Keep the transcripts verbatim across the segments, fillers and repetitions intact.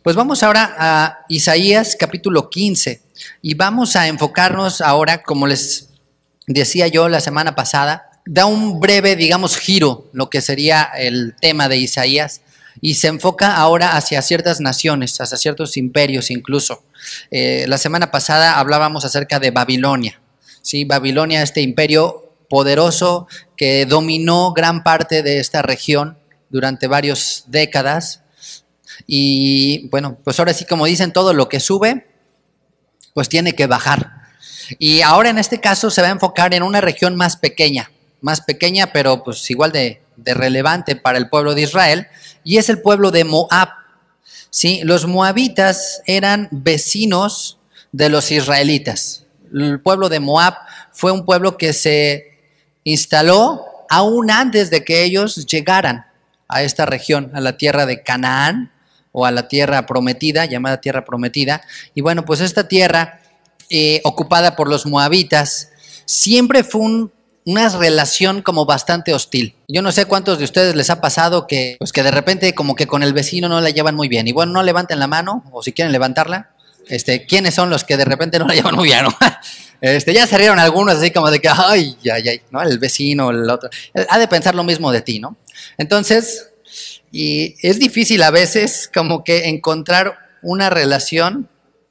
Pues vamos ahora a Isaías capítulo quince y vamos a enfocarnos ahora, como les decía yo la semana pasada, da un breve, digamos, giro lo que sería el tema de Isaías y se enfoca ahora hacia ciertas naciones, hacia ciertos imperios incluso. Eh, la semana pasada hablábamos acerca de Babilonia, ¿sí? Babilonia, este imperio poderoso que dominó gran parte de esta región durante varias décadas. Y bueno, pues ahora sí, como dicen, todo lo que sube, pues tiene que bajar. Y ahora en este caso se va a enfocar en una región más pequeña, más pequeña, pero pues igual de, de relevante para el pueblo de Israel, y es el pueblo de Moab. ¿Sí? Los moabitas eran vecinos de los israelitas. El pueblo de Moab fue un pueblo que se instaló aún antes de que ellos llegaran a esta región, a la tierra de Canaán, o a la tierra prometida, llamada tierra prometida. Y bueno, pues esta tierra eh, ocupada por los moabitas siempre fue un, una relación como bastante hostil. Yo no sé cuántos de ustedes les ha pasado que, pues que de repente como que con el vecino no la llevan muy bien. Y bueno, no levanten la mano, o si quieren levantarla, este, ¿quiénes son los que de repente no la llevan muy bien, ¿no? Este, ya se rieron algunos así como de que, ay, ay, ay, ¿no? El vecino, el otro, ha de pensar lo mismo de ti, ¿no? Entonces, y es difícil a veces como que encontrar una relación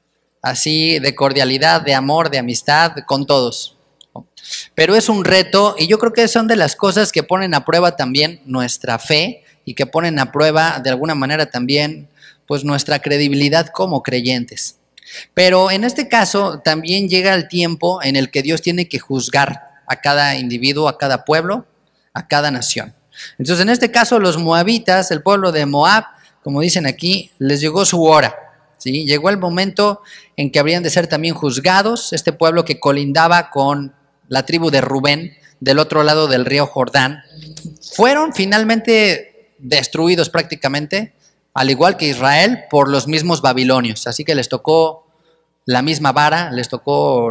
así de cordialidad, de amor, de amistad con todos, ¿no? Pero es un reto y yo creo que son de las cosas que ponen a prueba también nuestra fe y que ponen a prueba de alguna manera también pues nuestra credibilidad como creyentes. Pero en este caso también llega el tiempo en el que Dios tiene que juzgar a cada individuo, a cada pueblo, a cada nación. Entonces, en este caso, los moabitas, el pueblo de Moab, como dicen aquí, les llegó su hora, ¿sí? Llegó el momento en que habrían de ser también juzgados, este pueblo que colindaba con la tribu de Rubén, del otro lado del río Jordán. Fueron finalmente destruidos prácticamente, al igual que Israel, por los mismos babilonios. Así que les tocó la misma vara, les tocó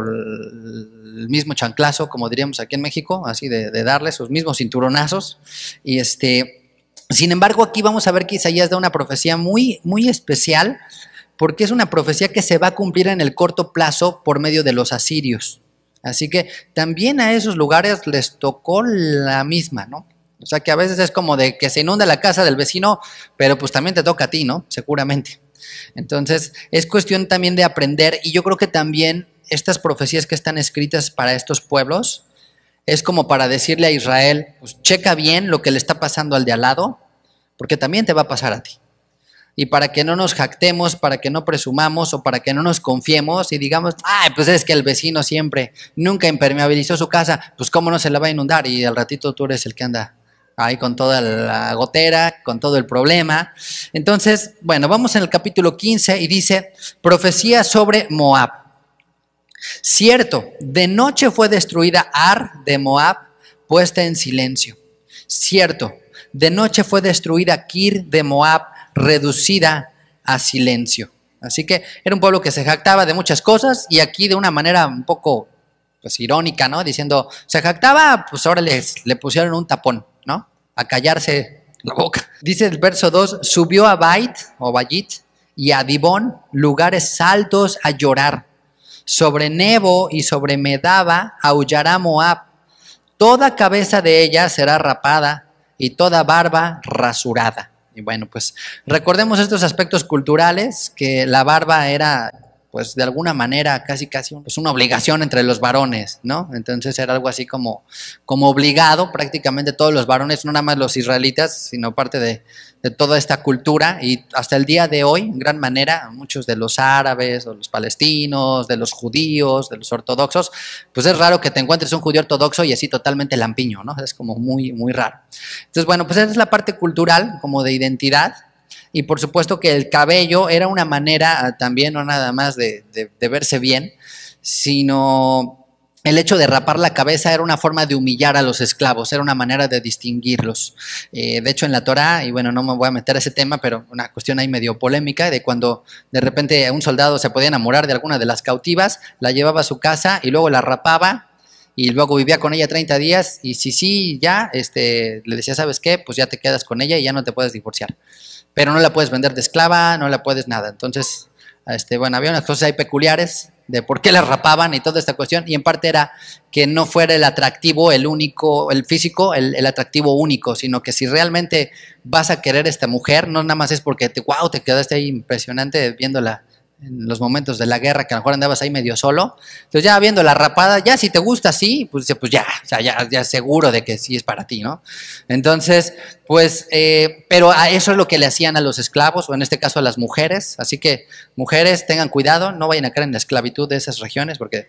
el mismo chanclazo, como diríamos aquí en México, así de, de darles sus mismos cinturonazos. Y este, sin embargo, aquí vamos a ver que Isaías da una profecía muy, muy especial, porque es una profecía que se va a cumplir en el corto plazo por medio de los asirios. Así que también a esos lugares les tocó la misma, ¿no? O sea que a veces es como de que se inunda la casa del vecino, pero pues también te toca a ti, ¿no? Seguramente. Entonces es cuestión también de aprender, y yo creo que también estas profecías que están escritas para estos pueblos es como para decirle a Israel, pues checa bien lo que le está pasando al de al lado, porque también te va a pasar a ti. Y para que no nos jactemos, para que no presumamos o para que no nos confiemos y digamos, ay, pues es que el vecino siempre nunca impermeabilizó su casa, pues cómo no se la va a inundar, y al ratito tú eres el que anda ahí con toda la gotera, con todo el problema. Entonces, bueno, vamos en el capítulo quince y dice, profecía sobre Moab. Cierto, de noche fue destruida Ar de Moab, puesta en silencio. Cierto, de noche fue destruida Kir de Moab, reducida a silencio. Así que era un pueblo que se jactaba de muchas cosas, y aquí de una manera un poco pues irónica, ¿no? Diciendo, se jactaba, pues ahora les, le pusieron un tapón, ¿no? A callarse la boca. Dice el verso dos, subió a Bait o Bayit y a Dibón, lugares altos, a llorar. Sobre Nebo y sobre Medaba aullará Moab. Toda cabeza de ella será rapada y toda barba rasurada. Y bueno, pues recordemos estos aspectos culturales, que la barba era pues de alguna manera casi casi pues una obligación entre los varones, ¿no? Entonces era algo así como, como obligado prácticamente todos los varones, no nada más los israelitas, sino parte de, de toda esta cultura, y hasta el día de hoy, en gran manera, muchos de los árabes, o los palestinos, de los judíos, de los ortodoxos, pues es raro que te encuentres un judío ortodoxo y así totalmente lampiño, ¿no? Es como muy, muy raro. Entonces, bueno, pues esa es la parte cultural, como de identidad. Y por supuesto que el cabello era una manera también, no nada más de, de, de verse bien, sino el hecho de rapar la cabeza era una forma de humillar a los esclavos, era una manera de distinguirlos. Eh, de hecho, en la Torá, y bueno, no me voy a meter a ese tema, pero una cuestión ahí medio polémica, de cuando de repente un soldado se podía enamorar de alguna de las cautivas, la llevaba a su casa y luego la rapaba, y luego vivía con ella treinta días y si sí, ya, este, le decía, ¿sabes qué? Pues ya te quedas con ella y ya no te puedes divorciar. Pero no la puedes vender de esclava, no la puedes nada. Entonces, este, bueno, había unas cosas ahí peculiares de por qué la rapaban y toda esta cuestión, y en parte era que no fuera el atractivo, el único, el físico, el, el atractivo único, sino que si realmente vas a querer a esta mujer, no nada más es porque te, wow, te quedaste ahí impresionante viéndola en los momentos de la guerra, que a lo mejor andabas ahí medio solo, entonces ya viendo la rapada, ya si te gusta así, pues, pues ya, o sea, ya, ya seguro de que sí es para ti, ¿no? Entonces, pues, eh, pero a eso es lo que le hacían a los esclavos, o en este caso a las mujeres, así que mujeres, tengan cuidado, no vayan a caer en la esclavitud de esas regiones, porque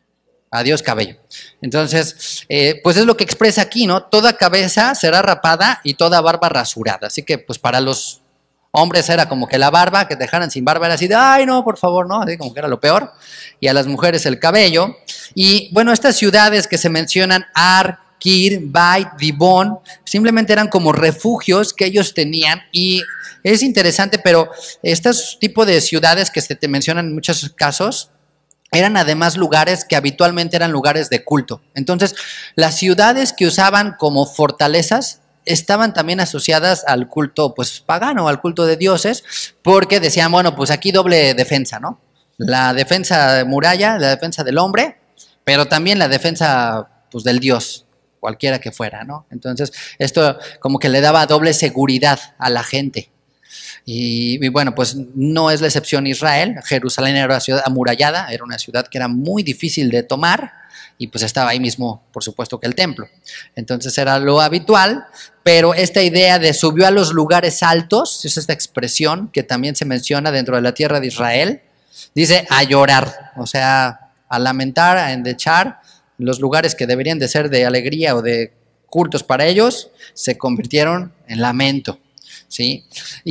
adiós cabello. Entonces, eh, pues es lo que expresa aquí, ¿no? Toda cabeza será rapada y toda barba rasurada, así que pues para los hombres era como que la barba, que te dejaran sin barba era así de, ay no, por favor, no, así como que era lo peor, y a las mujeres el cabello. Y bueno, estas ciudades que se mencionan, Ar, Kir, Bait, Dibón, simplemente eran como refugios que ellos tenían, y es interesante, pero estos tipos de ciudades que se te mencionan en muchos casos, eran además lugares que habitualmente eran lugares de culto. Entonces, las ciudades que usaban como fortalezas estaban también asociadas al culto pues pagano, al culto de dioses, porque decían, bueno, pues aquí doble defensa, ¿no? La defensa de muralla, la defensa del hombre, pero también la defensa pues del dios, cualquiera que fuera, ¿no? Entonces, esto como que le daba doble seguridad a la gente. Y, y bueno, pues no es la excepción Israel. Jerusalén era una ciudad amurallada, era una ciudad que era muy difícil de tomar, y pues estaba ahí mismo, por supuesto, que el templo. Entonces era lo habitual, pero esta idea de subió a los lugares altos, es esta expresión que también se menciona dentro de la tierra de Israel, dice a llorar, o sea, a lamentar, a endechar. Los lugares que deberían de ser de alegría o de cultos para ellos, se convirtieron en lamento, ¿sí?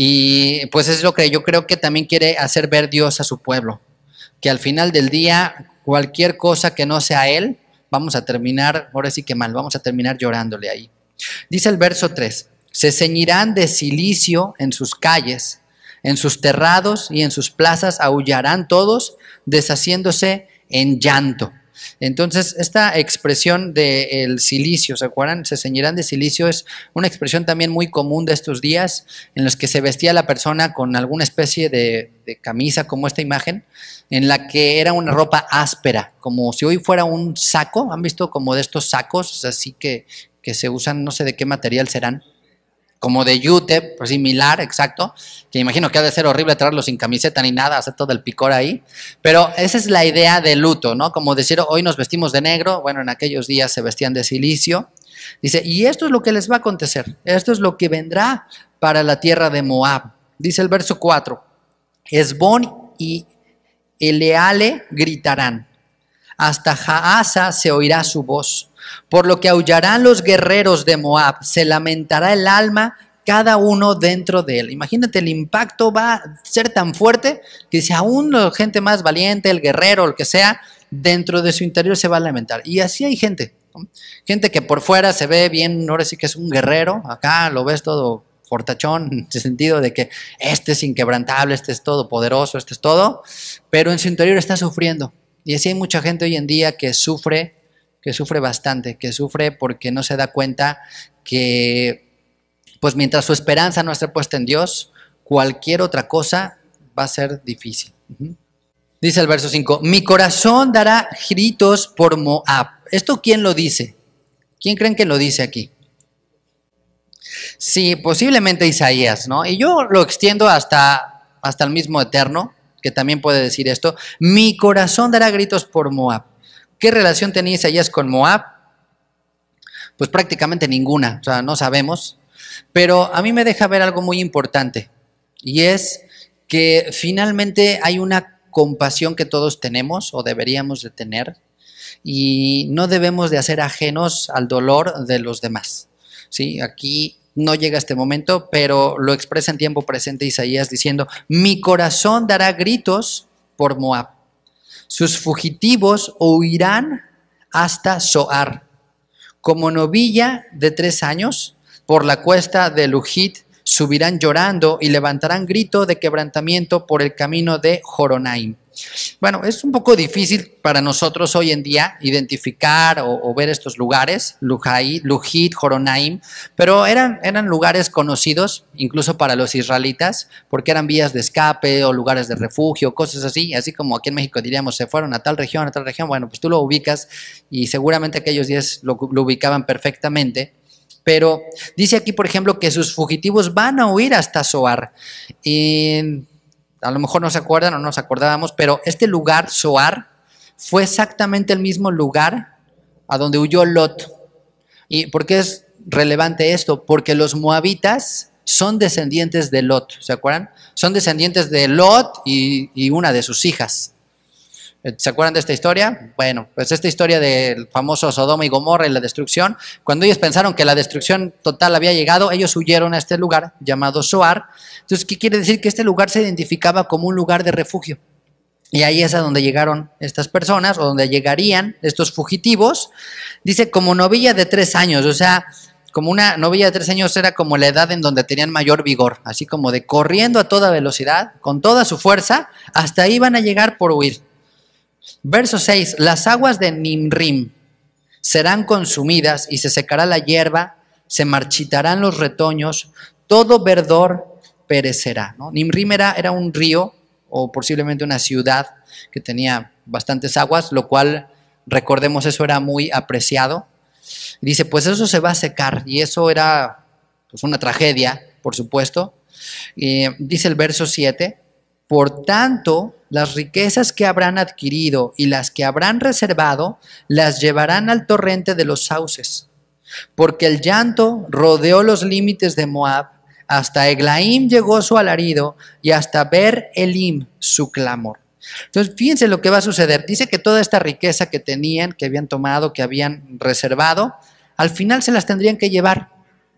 Y pues es lo que yo creo que también quiere hacer ver Dios a su pueblo, que al final del día, cualquier cosa que no sea Él, vamos a terminar, ahora sí que mal, vamos a terminar llorándole ahí. Dice el verso tres, se ceñirán de cilicio en sus calles, en sus terrados y en sus plazas aullarán todos, deshaciéndose en llanto. Entonces, esta expresión del cilicio, ¿se acuerdan? Se ceñirán de cilicio es una expresión también muy común de estos días, en los que se vestía la persona con alguna especie de, de camisa, como esta imagen, en la que era una ropa áspera, como si hoy fuera un saco. ¿Han visto como de estos sacos así que, que se usan, no sé de qué material serán? Como de yute, pues similar, exacto, que imagino que ha de ser horrible traerlo sin camiseta ni nada, hacer todo el picor ahí, pero esa es la idea de luto, ¿no? Como decir, hoy nos vestimos de negro, bueno, en aquellos días se vestían de cilicio. Dice, y esto es lo que les va a acontecer, esto es lo que vendrá para la tierra de Moab. Dice el verso cuatro, Hesbón y Eleale gritarán, hasta Jaasa se oirá su voz. Por lo que aullarán los guerreros de Moab, se lamentará el alma, cada uno dentro de él. Imagínate, el impacto va a ser tan fuerte que si aún la gente más valiente, el guerrero, el que sea, dentro de su interior se va a lamentar. Y así hay gente, ¿no? Gente que por fuera se ve bien, ahora sí que es un guerrero, acá lo ves todo fortachón, en el sentido de que este es inquebrantable, este es todopoderoso, este es todo, pero en su interior está sufriendo. Y así hay mucha gente hoy en día que sufre, que sufre bastante, que sufre porque no se da cuenta que, pues mientras su esperanza no esté puesta en Dios, cualquier otra cosa va a ser difícil. Uh-huh. Dice el verso cinco, mi corazón dará gritos por Moab. ¿Esto quién lo dice? ¿Quién creen que lo dice aquí? Sí, posiblemente Isaías, ¿no? Y yo lo extiendo hasta, hasta el mismo Eterno, que también puede decir esto. Mi corazón dará gritos por Moab. ¿Qué relación tenía Isaías con Moab? Pues prácticamente ninguna, o sea, no sabemos. Pero a mí me deja ver algo muy importante, y es que finalmente hay una compasión que todos tenemos o deberíamos de tener, y no debemos de hacer ajenos al dolor de los demás. ¿Sí? Aquí no llega este momento, pero lo expresa en tiempo presente Isaías diciendo, mi corazón dará gritos por Moab. Sus fugitivos huirán hasta Zoar. Como novilla de tres años, por la cuesta de Luhit subirán llorando y levantarán grito de quebrantamiento por el camino de Horonaim. Bueno, es un poco difícil para nosotros hoy en día identificar o, o ver estos lugares, Luhai, Luhit, Horonaim, pero eran, eran lugares conocidos incluso para los israelitas, porque eran vías de escape o lugares de refugio, cosas así, así como aquí en México diríamos, se fueron a tal región, a tal región, bueno, pues tú lo ubicas y seguramente aquellos días lo, lo ubicaban perfectamente. Pero dice aquí, por ejemplo, que sus fugitivos van a huir hasta Zoar. Y a lo mejor no se acuerdan o no nos acordábamos, pero este lugar, Zoar, fue exactamente el mismo lugar a donde huyó Lot. ¿Y por qué es relevante esto? Porque los moabitas son descendientes de Lot, ¿se acuerdan? Son descendientes de Lot y, y una de sus hijas. ¿Se acuerdan de esta historia? Bueno, pues esta historia del famoso Sodoma y Gomorra y la destrucción, cuando ellos pensaron que la destrucción total había llegado, ellos huyeron a este lugar llamado Zoar. Entonces, ¿qué quiere decir? Que este lugar se identificaba como un lugar de refugio. Y ahí es a donde llegaron estas personas, o donde llegarían estos fugitivos. Dice, como novilla de tres años, o sea, como una novilla de tres años era como la edad en donde tenían mayor vigor, así como de corriendo a toda velocidad, con toda su fuerza, hasta ahí van a llegar por huir. Verso seis, las aguas de Nimrim serán consumidas y se secará la hierba, se marchitarán los retoños, todo verdor perecerá, ¿no? Nimrim era, era un río o posiblemente una ciudad que tenía bastantes aguas, lo cual, recordemos, eso era muy apreciado. Dice, pues eso se va a secar y eso era pues, una tragedia, por supuesto. Eh, dice el verso siete, por tanto, las riquezas que habrán adquirido y las que habrán reservado, las llevarán al torrente de los sauces. Porque el llanto rodeó los límites de Moab, hasta Eglaim llegó su alarido y hasta Ber Elim su clamor. Entonces, fíjense lo que va a suceder. Dice que toda esta riqueza que tenían, que habían tomado, que habían reservado, al final se las tendrían que llevar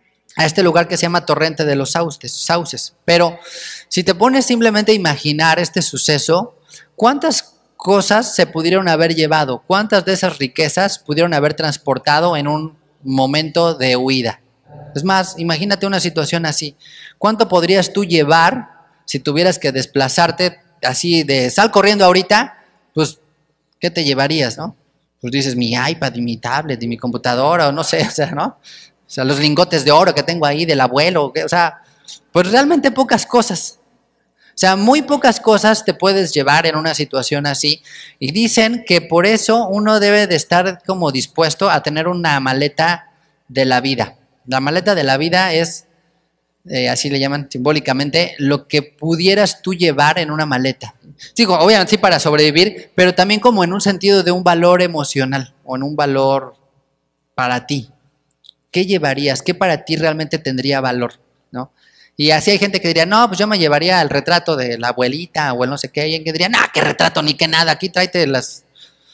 a este lugar que se llama Torrente de los Sauces, sauces. Pero si te pones simplemente a imaginar este suceso, ¿cuántas cosas se pudieron haber llevado? ¿Cuántas de esas riquezas pudieron haber transportado en un momento de huida? Es más, imagínate una situación así. ¿Cuánto podrías tú llevar si tuvieras que desplazarte así de sal corriendo ahorita? Pues, ¿qué te llevarías, no? Pues dices, mi iPad y mi tablet y mi computadora o no sé, o sea, ¿no? O sea, los lingotes de oro que tengo ahí del abuelo, o sea, pues realmente pocas cosas. O sea, muy pocas cosas te puedes llevar en una situación así. Y dicen que por eso uno debe de estar como dispuesto a tener una maleta de la vida. La maleta de la vida es, eh, así le llaman simbólicamente, lo que pudieras tú llevar en una maleta. Digo, obviamente sí para sobrevivir, pero también como en un sentido de un valor emocional o en un valor para ti. ¿Qué llevarías? ¿Qué para ti realmente tendría valor? ¿No? Y así hay gente que diría, no, pues yo me llevaría el retrato de la abuelita o el no sé qué. Y alguien que diría, no, qué retrato ni qué nada. Aquí tráete las,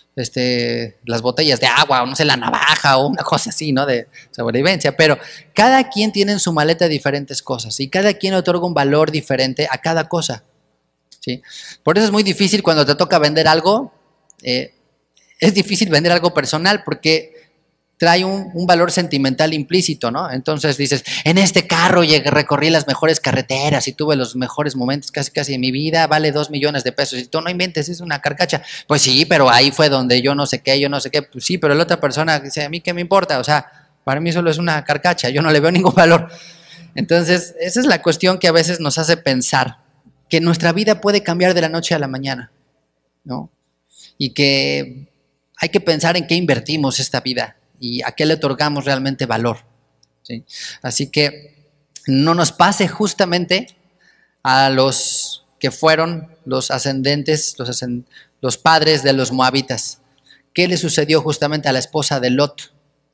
este, las botellas de agua o no sé, la navaja o una cosa así, ¿no? De sobrevivencia. Pero cada quien tiene en su maleta diferentes cosas y cada quien otorga un valor diferente a cada cosa. ¿Sí? Por eso es muy difícil cuando te toca vender algo. Eh, es difícil vender algo personal porque trae un, un valor sentimental implícito, ¿no? Entonces dices, en este carro llegué, recorrí las mejores carreteras y tuve los mejores momentos casi casi de mi vida, vale dos millones de pesos. Y tú no inventes, es una carcacha. Pues sí, pero ahí fue donde yo no sé qué, yo no sé qué. Pues sí, pero la otra persona dice, ¿a mí qué me importa? O sea, para mí solo es una carcacha, yo no le veo ningún valor. Entonces, esa es la cuestión que a veces nos hace pensar que nuestra vida puede cambiar de la noche a la mañana, ¿no? Y que hay que pensar en qué invertimos esta vida y a qué le otorgamos realmente valor, ¿sí? Así que no nos pase justamente a los que fueron los ascendentes, los, ascend- los padres de los moabitas. ¿Qué le sucedió justamente a la esposa de Lot?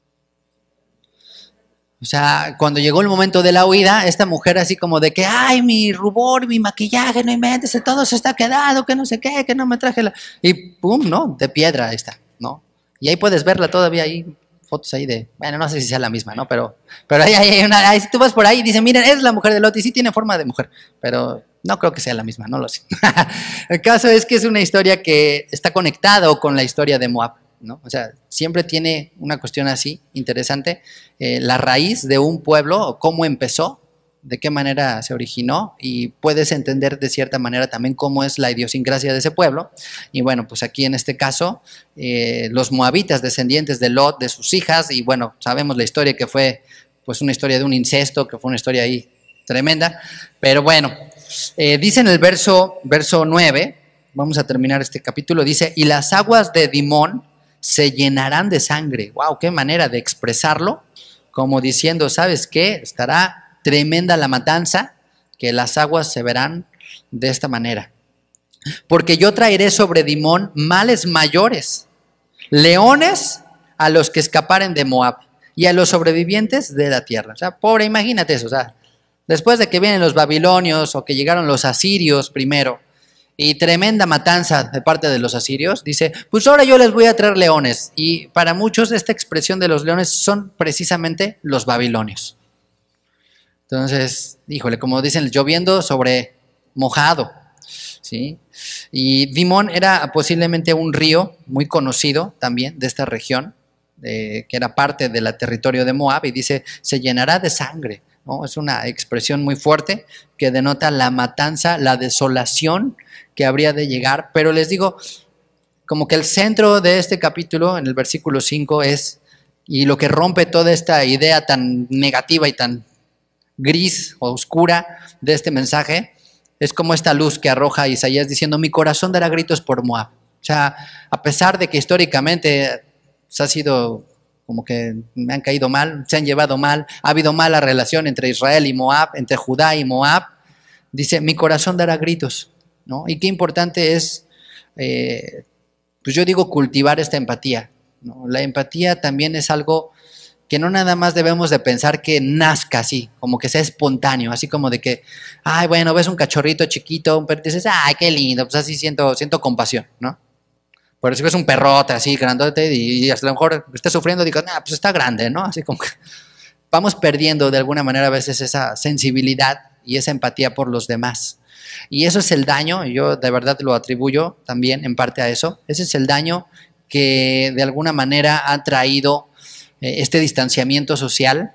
O sea, cuando llegó el momento de la huida, esta mujer así como de que, ay, mi rubor, mi maquillaje, no inventes, todo se está quedando, que no sé qué, que no me traje la... Y pum, ¿no? De piedra esta, ¿no? Y ahí puedes verla todavía ahí, fotos ahí de, bueno, no sé si sea la misma, ¿no? Pero, pero ahí hay una, ahí, si tú vas por ahí y dicen, miren, es la mujer de Lot y sí tiene forma de mujer, pero no creo que sea la misma, no lo sé. El caso es que es una historia que está conectada con la historia de Moab, ¿no? O sea, siempre tiene una cuestión así interesante, eh, la raíz de un pueblo, o cómo empezó, de qué manera se originó y puedes entender de cierta manera también cómo es la idiosincrasia de ese pueblo. Y bueno, pues aquí en este caso, eh, los moabitas, descendientes de Lot, de sus hijas, y bueno, sabemos la historia que fue pues una historia de un incesto, que fue una historia ahí tremenda, pero bueno, eh, dice en el verso, verso nueve, vamos a terminar este capítulo, dice, y las aguas de Dimón se llenarán de sangre. Wow, qué manera de expresarlo, como diciendo, ¿sabes qué? Estará tremenda la matanza, que las aguas se verán de esta manera. Porque yo traeré sobre Dimón males mayores, leones a los que escaparen de Moab y a los sobrevivientes de la tierra. O sea, pobre, imagínate eso. O sea, después de que vienen los babilonios o que llegaron los asirios primero y tremenda matanza de parte de los asirios, dice, pues ahora yo les voy a traer leones. Y para muchos esta expresión de los leones son precisamente los babilonios. Entonces, híjole, como dicen, lloviendo sobre mojado, ¿sí? Y Dimón era posiblemente un río muy conocido también de esta región, eh, que era parte del territorio de Moab, y dice, se llenará de sangre, ¿no? Es una expresión muy fuerte que denota la matanza, la desolación que habría de llegar, pero les digo, como que el centro de este capítulo, en el versículo cinco, es, y lo que rompe toda esta idea tan negativa y tan gris o oscura de este mensaje, es como esta luz que arroja Isaías diciendo, mi corazón dará gritos por Moab. O sea, a pesar de que históricamente se ha sido como que me han caído mal, se han llevado mal, ha habido mala relación entre Israel y Moab, entre Judá y Moab, dice, mi corazón dará gritos, ¿no? Y qué importante es, eh, pues yo digo, cultivar esta empatía, ¿no? La empatía también es algo que no nada más debemos de pensar que nazca así, como que sea espontáneo, así como de que, ay, bueno, ves un cachorrito chiquito, un perrito, dices, ay, qué lindo, pues así siento, siento compasión, ¿no? Pero si ves un perrote así, grandote, y, y a lo mejor está sufriendo, digo, nah, pues está grande, ¿no? Así como que vamos perdiendo de alguna manera a veces esa sensibilidad y esa empatía por los demás. Y eso es el daño, y yo de verdad lo atribuyo también en parte a eso, ese es el daño que de alguna manera ha traído este distanciamiento social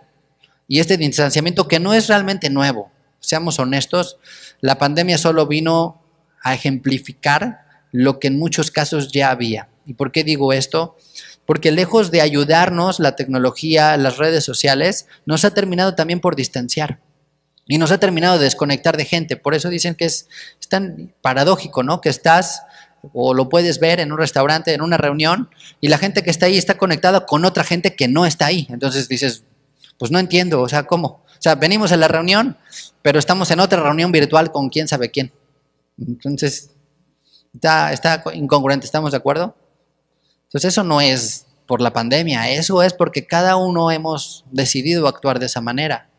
y este distanciamiento que no es realmente nuevo. Seamos honestos, la pandemia solo vino a ejemplificar lo que en muchos casos ya había. ¿Y por qué digo esto? Porque lejos de ayudarnos, la tecnología, las redes sociales, nos ha terminado también por distanciar y nos ha terminado de desconectar de gente. Por eso dicen que es, es tan paradójico, ¿no? Que estás o lo puedes ver en un restaurante, en una reunión, y la gente que está ahí está conectada con otra gente que no está ahí. Entonces dices, pues no entiendo, o sea, ¿cómo? O sea, venimos a la reunión, pero estamos en otra reunión virtual con quién sabe quién. Entonces, está, está incongruente, ¿estamos de acuerdo? Entonces eso no es por la pandemia, eso es porque cada uno hemos decidido actuar de esa manera.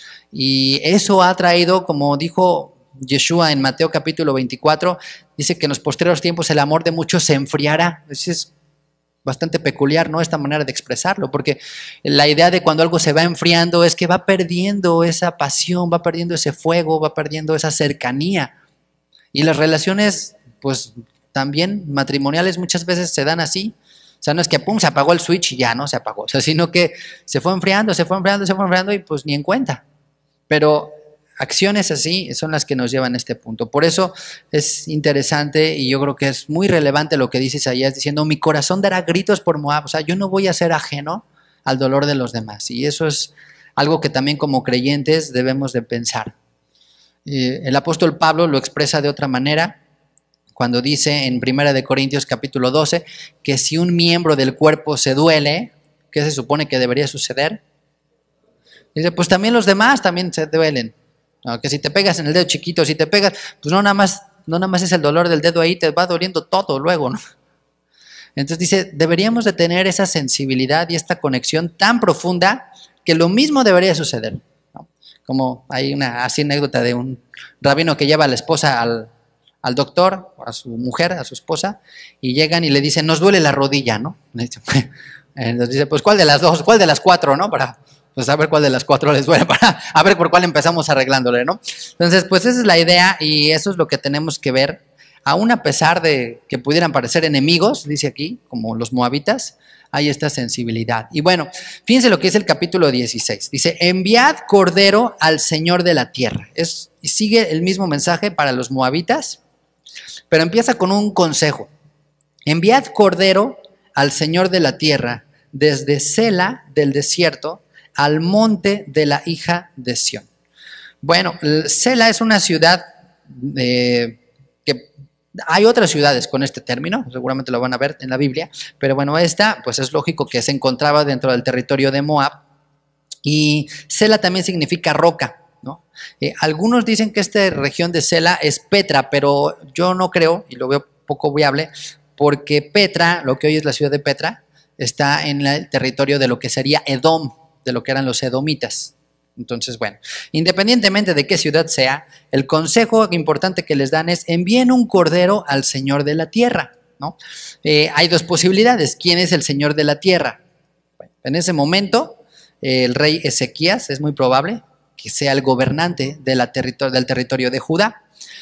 Y eso ha traído, como dijo Yeshua en Mateo capítulo veinticuatro, dice que en los posteriores tiempos el amor de muchos se enfriará. Eso es bastante peculiar, ¿no? Esta manera de expresarlo, porque la idea de cuando algo se va enfriando es que va perdiendo esa pasión, va perdiendo ese fuego, va perdiendo esa cercanía. Y las relaciones, pues también matrimoniales muchas veces se dan así. O sea, no es que pum, se apagó el switch y ya no se apagó, o sea, sino que se fue enfriando, se fue enfriando, se fue enfriando y pues ni en cuenta. Pero acciones así son las que nos llevan a este punto. Por eso es interesante y yo creo que es muy relevante lo que dice Isaías diciendo, mi corazón dará gritos por Moab. O sea, yo no voy a ser ajeno al dolor de los demás. Y eso es algo que también como creyentes debemos de pensar. Eh, el apóstol Pablo lo expresa de otra manera cuando dice en primera de Corintios capítulo doce que si un miembro del cuerpo se duele, ¿qué se supone que debería suceder? Dice, pues también los demás también se duelen. ¿No? Que si te pegas en el dedo chiquito, si te pegas, pues no nada más, no nada más es el dolor del dedo ahí, te va doliendo todo luego, ¿no? Entonces dice, deberíamos de tener esa sensibilidad y esta conexión tan profunda que lo mismo debería suceder, ¿no? Como hay una así anécdota de un rabino que lleva a la esposa al, al doctor, a su mujer, a su esposa, y llegan y le dicen, nos duele la rodilla, ¿no? Entonces dice, pues ¿cuál de las dos? ¿Cuál de las cuatro, no? Para pues a ver cuál de las cuatro les duele, para a ver por cuál empezamos arreglándole, ¿no? Entonces, pues esa es la idea y eso es lo que tenemos que ver aún a pesar de que pudieran parecer enemigos, dice aquí, como los moabitas, hay esta sensibilidad. Y bueno, fíjense lo que es el capítulo dieciséis. Dice, enviad cordero al Señor de la tierra. Es, y sigue el mismo mensaje para los moabitas, pero empieza con un consejo. Enviad cordero al Señor de la tierra, desde Sela del desierto al monte de la hija de Sión. Bueno, Sela es una ciudad eh, que hay otras ciudades con este término, seguramente lo van a ver en la Biblia, pero bueno, esta pues es lógico que se encontraba dentro del territorio de Moab, y Sela también significa roca, ¿no? Eh, algunos dicen que esta región de Sela es Petra, pero yo no creo, y lo veo poco viable, porque Petra, lo que hoy es la ciudad de Petra, está en el territorio de lo que sería Edom, de lo que eran los edomitas. Entonces, bueno, independientemente de qué ciudad sea, el consejo importante que les dan es envíen un cordero al Señor de la tierra, ¿no? Eh, hay dos posibilidades. ¿Quién es el Señor de la tierra? Bueno, en ese momento, eh, el rey Ezequías es muy probable que sea el gobernante de la territorio, del territorio de Judá.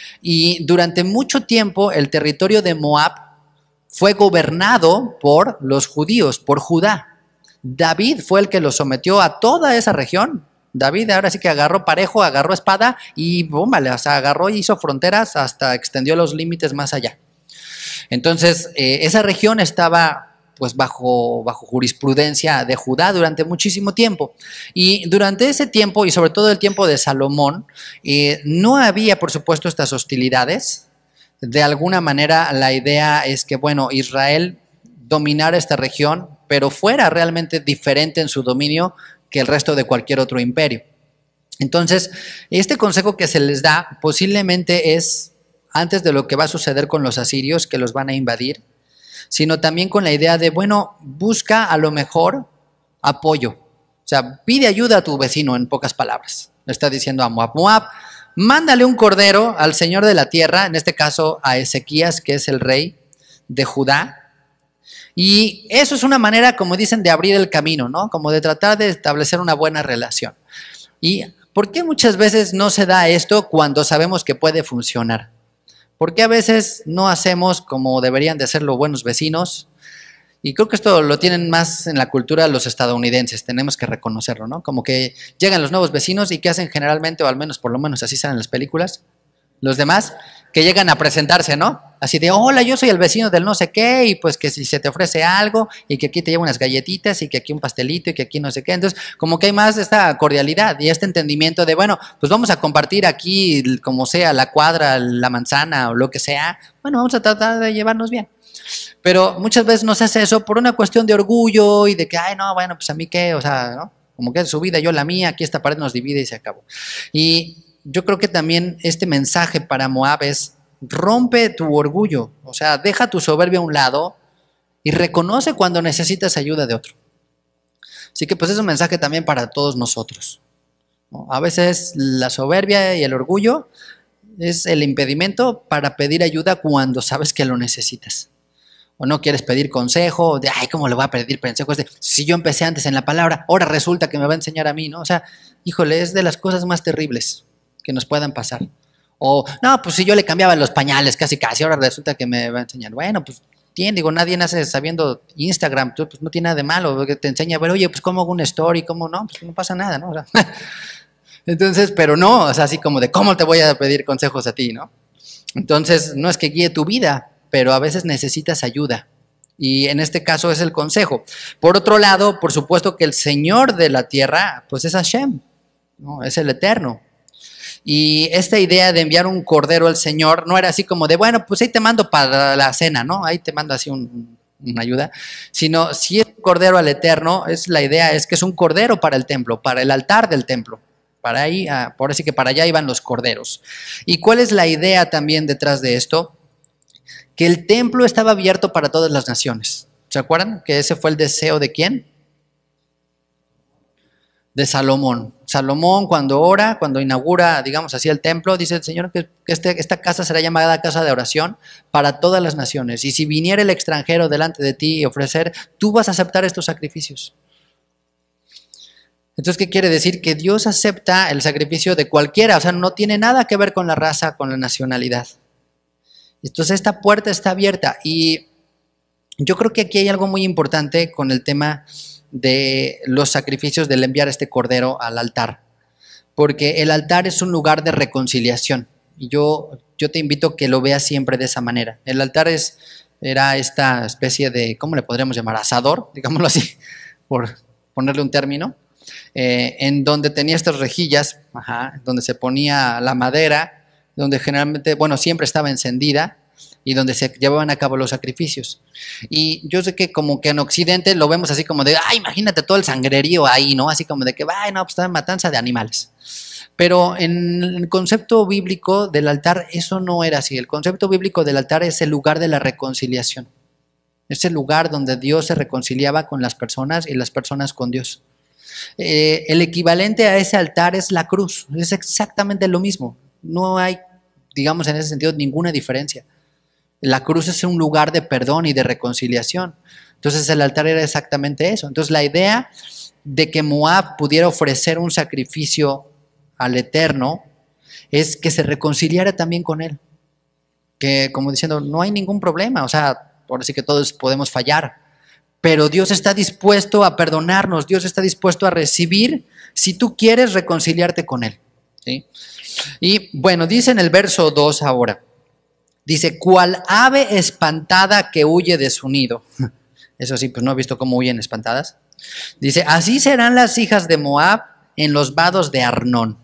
Y durante mucho tiempo, el territorio de Moab fue gobernado por los judíos, por Judá. David fue el que lo sometió a toda esa región. David ahora sí que agarró parejo, agarró espada y bómbale, o sea, agarró y hizo fronteras hasta extendió los límites más allá. Entonces, eh, esa región estaba pues bajo, bajo jurisprudencia de Judá durante muchísimo tiempo. Y durante ese tiempo, y sobre todo el tiempo de Salomón, eh, no había, por supuesto, estas hostilidades. De alguna manera, la idea es que, bueno, Israel dominara esta región, pero fuera realmente diferente en su dominio que el resto de cualquier otro imperio. Entonces, este consejo que se les da posiblemente es antes de lo que va a suceder con los asirios, que los van a invadir, sino también con la idea de, bueno, busca a lo mejor apoyo. O sea, pide ayuda a tu vecino, en pocas palabras. Le está diciendo a Moab, Moab, mándale un cordero al Señor de la tierra, en este caso a Ezequías, que es el rey de Judá. Y eso es una manera, como dicen, de abrir el camino, ¿no? Como de tratar de establecer una buena relación. ¿Y por qué muchas veces no se da esto cuando sabemos que puede funcionar? ¿Por qué a veces no hacemos como deberían de hacerlo buenos vecinos? Y creo que esto lo tienen más en la cultura los estadounidenses, tenemos que reconocerlo, ¿no? Como que llegan los nuevos vecinos y ¿qué hacen generalmente? O al menos por lo menos así salen en las películas. Los demás que llegan a presentarse, ¿no? Así de, hola, yo soy el vecino del no sé qué, y pues que si se te ofrece algo, y que aquí te llevo unas galletitas, y que aquí un pastelito, y que aquí no sé qué. Entonces, como que hay más esta cordialidad y este entendimiento de, bueno, pues vamos a compartir aquí, como sea, la cuadra, la manzana, o lo que sea. Bueno, vamos a tratar de llevarnos bien. Pero muchas veces no se hace eso por una cuestión de orgullo, y de que, ay, no, bueno, pues a mí qué, o sea, ¿no? Como que es su vida, yo la mía, aquí esta pared nos divide y se acabó. Y yo creo que también este mensaje para Moab es, rompe tu orgullo, o sea, deja tu soberbia a un lado y reconoce cuando necesitas ayuda de otro. Así que pues es un mensaje también para todos nosotros, ¿no? A veces la soberbia y el orgullo es el impedimento para pedir ayuda cuando sabes que lo necesitas. O no quieres pedir consejo, de, ay, ¿cómo le voy a pedir consejo? De, si yo empecé antes en la palabra, ahora resulta que me va a enseñar a mí, ¿no? O sea, híjole, es de las cosas más terribles que nos puedan pasar. O, no, pues si yo le cambiaba los pañales casi casi, ahora resulta que me va a enseñar. Bueno, pues, tiene, digo, nadie nace sabiendo Instagram, pues no tiene nada de malo, que te enseña a ver, oye, pues cómo hago una story, cómo no, pues no pasa nada, ¿no? O sea, entonces, pero no, o sea, así como de, ¿cómo te voy a pedir consejos a ti, no? Entonces, no es que guíe tu vida, pero a veces necesitas ayuda. Y en este caso es el consejo. Por otro lado, por supuesto que el Señor de la tierra, pues es Hashem, ¿no? Es el Eterno. Y esta idea de enviar un cordero al Señor no era así como de, bueno, pues ahí te mando para la cena, ¿no? Ahí te mando así un, una ayuda. Sino, si es un cordero al Eterno, es la idea es que es un cordero para el templo, para el altar del templo. Para ahí, ah, por así que para allá iban los corderos. ¿Y cuál es la idea también detrás de esto? Que el templo estaba abierto para todas las naciones. ¿Se acuerdan? Que ese fue el deseo de ¿quién? De Salomón. Salomón cuando ora, cuando inaugura, digamos así, el templo, dice el Señor que este, esta casa será llamada casa de oración para todas las naciones. Y si viniera el extranjero delante de ti y ofrecer, tú vas a aceptar estos sacrificios. Entonces, ¿qué quiere decir? Que Dios acepta el sacrificio de cualquiera, o sea, no tiene nada que ver con la raza, con la nacionalidad. Entonces esta puerta está abierta y yo creo que aquí hay algo muy importante con el tema de los sacrificios, del enviar este cordero al altar, porque el altar es un lugar de reconciliación y yo, yo te invito a que lo veas siempre de esa manera. El altar es, era esta especie de, ¿cómo le podríamos llamar? Asador, digámoslo así, por ponerle un término, eh, en donde tenía estas rejillas, ajá, donde se ponía la madera, donde generalmente, bueno, siempre estaba encendida, y donde se llevaban a cabo los sacrificios. Y yo sé que como que en Occidente lo vemos así como de, ay, imagínate todo el sangrerío ahí, ¿no? Así como de que, ay, no, pues está en matanza de animales. Pero en el concepto bíblico del altar eso no era así. El concepto bíblico del altar es el lugar de la reconciliación. Es el lugar donde Dios se reconciliaba con las personas y las personas con Dios. Eh, el equivalente a ese altar es la cruz. Es exactamente lo mismo. No hay, digamos en ese sentido, ninguna diferencia. La cruz es un lugar de perdón y de reconciliación. Entonces el altar era exactamente eso. Entonces la idea de que Moab pudiera ofrecer un sacrificio al Eterno es que se reconciliara también con él. Que como diciendo, no hay ningún problema, o sea, ahora sí que todos podemos fallar, pero Dios está dispuesto a perdonarnos, Dios está dispuesto a recibir si tú quieres reconciliarte con él. ¿Sí? Y bueno, dice en el verso dos ahora, dice, cual ave espantada que huye de su nido. Eso sí, pues no he visto cómo huyen espantadas. Dice, así serán las hijas de Moab en los vados de Arnón.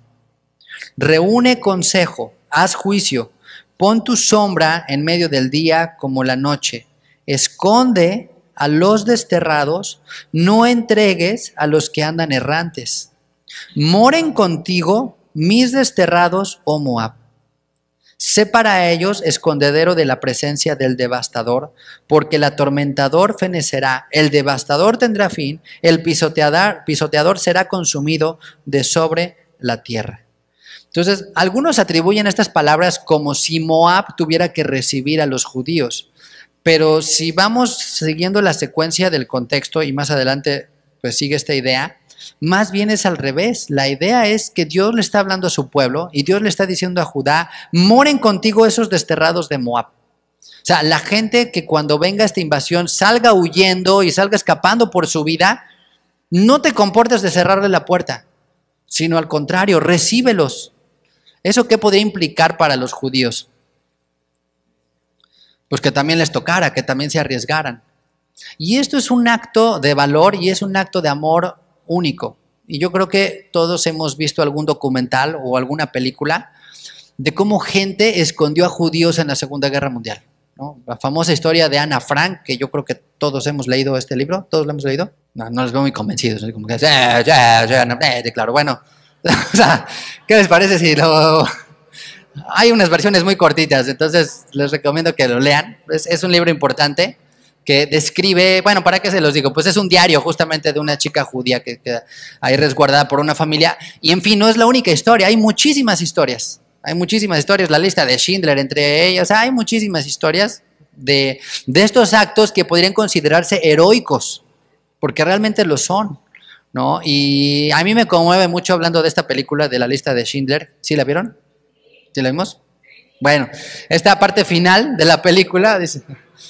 Reúne consejo, haz juicio, pon tu sombra en medio del día como la noche. Esconde a los desterrados, no entregues a los que andan errantes. Moren contigo mis desterrados, oh Moab. Sé para ellos escondedero de la presencia del devastador, porque el atormentador fenecerá, el devastador tendrá fin, el pisoteador, pisoteador será consumido de sobre la tierra. Entonces, algunos atribuyen estas palabras como si Moab tuviera que recibir a los judíos, pero si vamos siguiendo la secuencia del contexto y más adelante pues sigue esta idea, más bien es al revés. La idea es que Dios le está hablando a su pueblo y Dios le está diciendo a Judá, moren contigo esos desterrados de Moab. O sea, la gente que cuando venga esta invasión salga huyendo y salga escapando por su vida, no te comportes de cerrarle la puerta, sino al contrario, recíbelos. ¿Eso qué podría implicar para los judíos? Pues que también les tocara, que también se arriesgaran. Y esto es un acto de valor y es un acto de amor único. Y yo creo que todos hemos visto algún documental o alguna película de cómo gente escondió a judíos en la Segunda Guerra Mundial, ¿no? La famosa historia de Ana Frank, que yo creo que todos hemos leído este libro. ¿Todos lo hemos leído? No, no los veo muy convencidos, ¿no? Como que, ya, ya, ya, no, eh, claro, bueno. O sea, ¿qué les parece si lo...? Hay unas versiones muy cortitas, entonces les recomiendo que lo lean. Es, es un libro importante que describe, bueno, ¿para qué se los digo? Pues es un diario justamente de una chica judía que queda ahí resguardada por una familia. Y en fin, no es la única historia, hay muchísimas historias. Hay muchísimas historias, la lista de Schindler entre ellas, hay muchísimas historias de, de estos actos que podrían considerarse heroicos, porque realmente lo son, ¿no? Y a mí me conmueve mucho hablando de esta película de la lista de Schindler. ¿Sí la vieron? ¿Sí la vimos? Bueno, esta parte final de la película dice...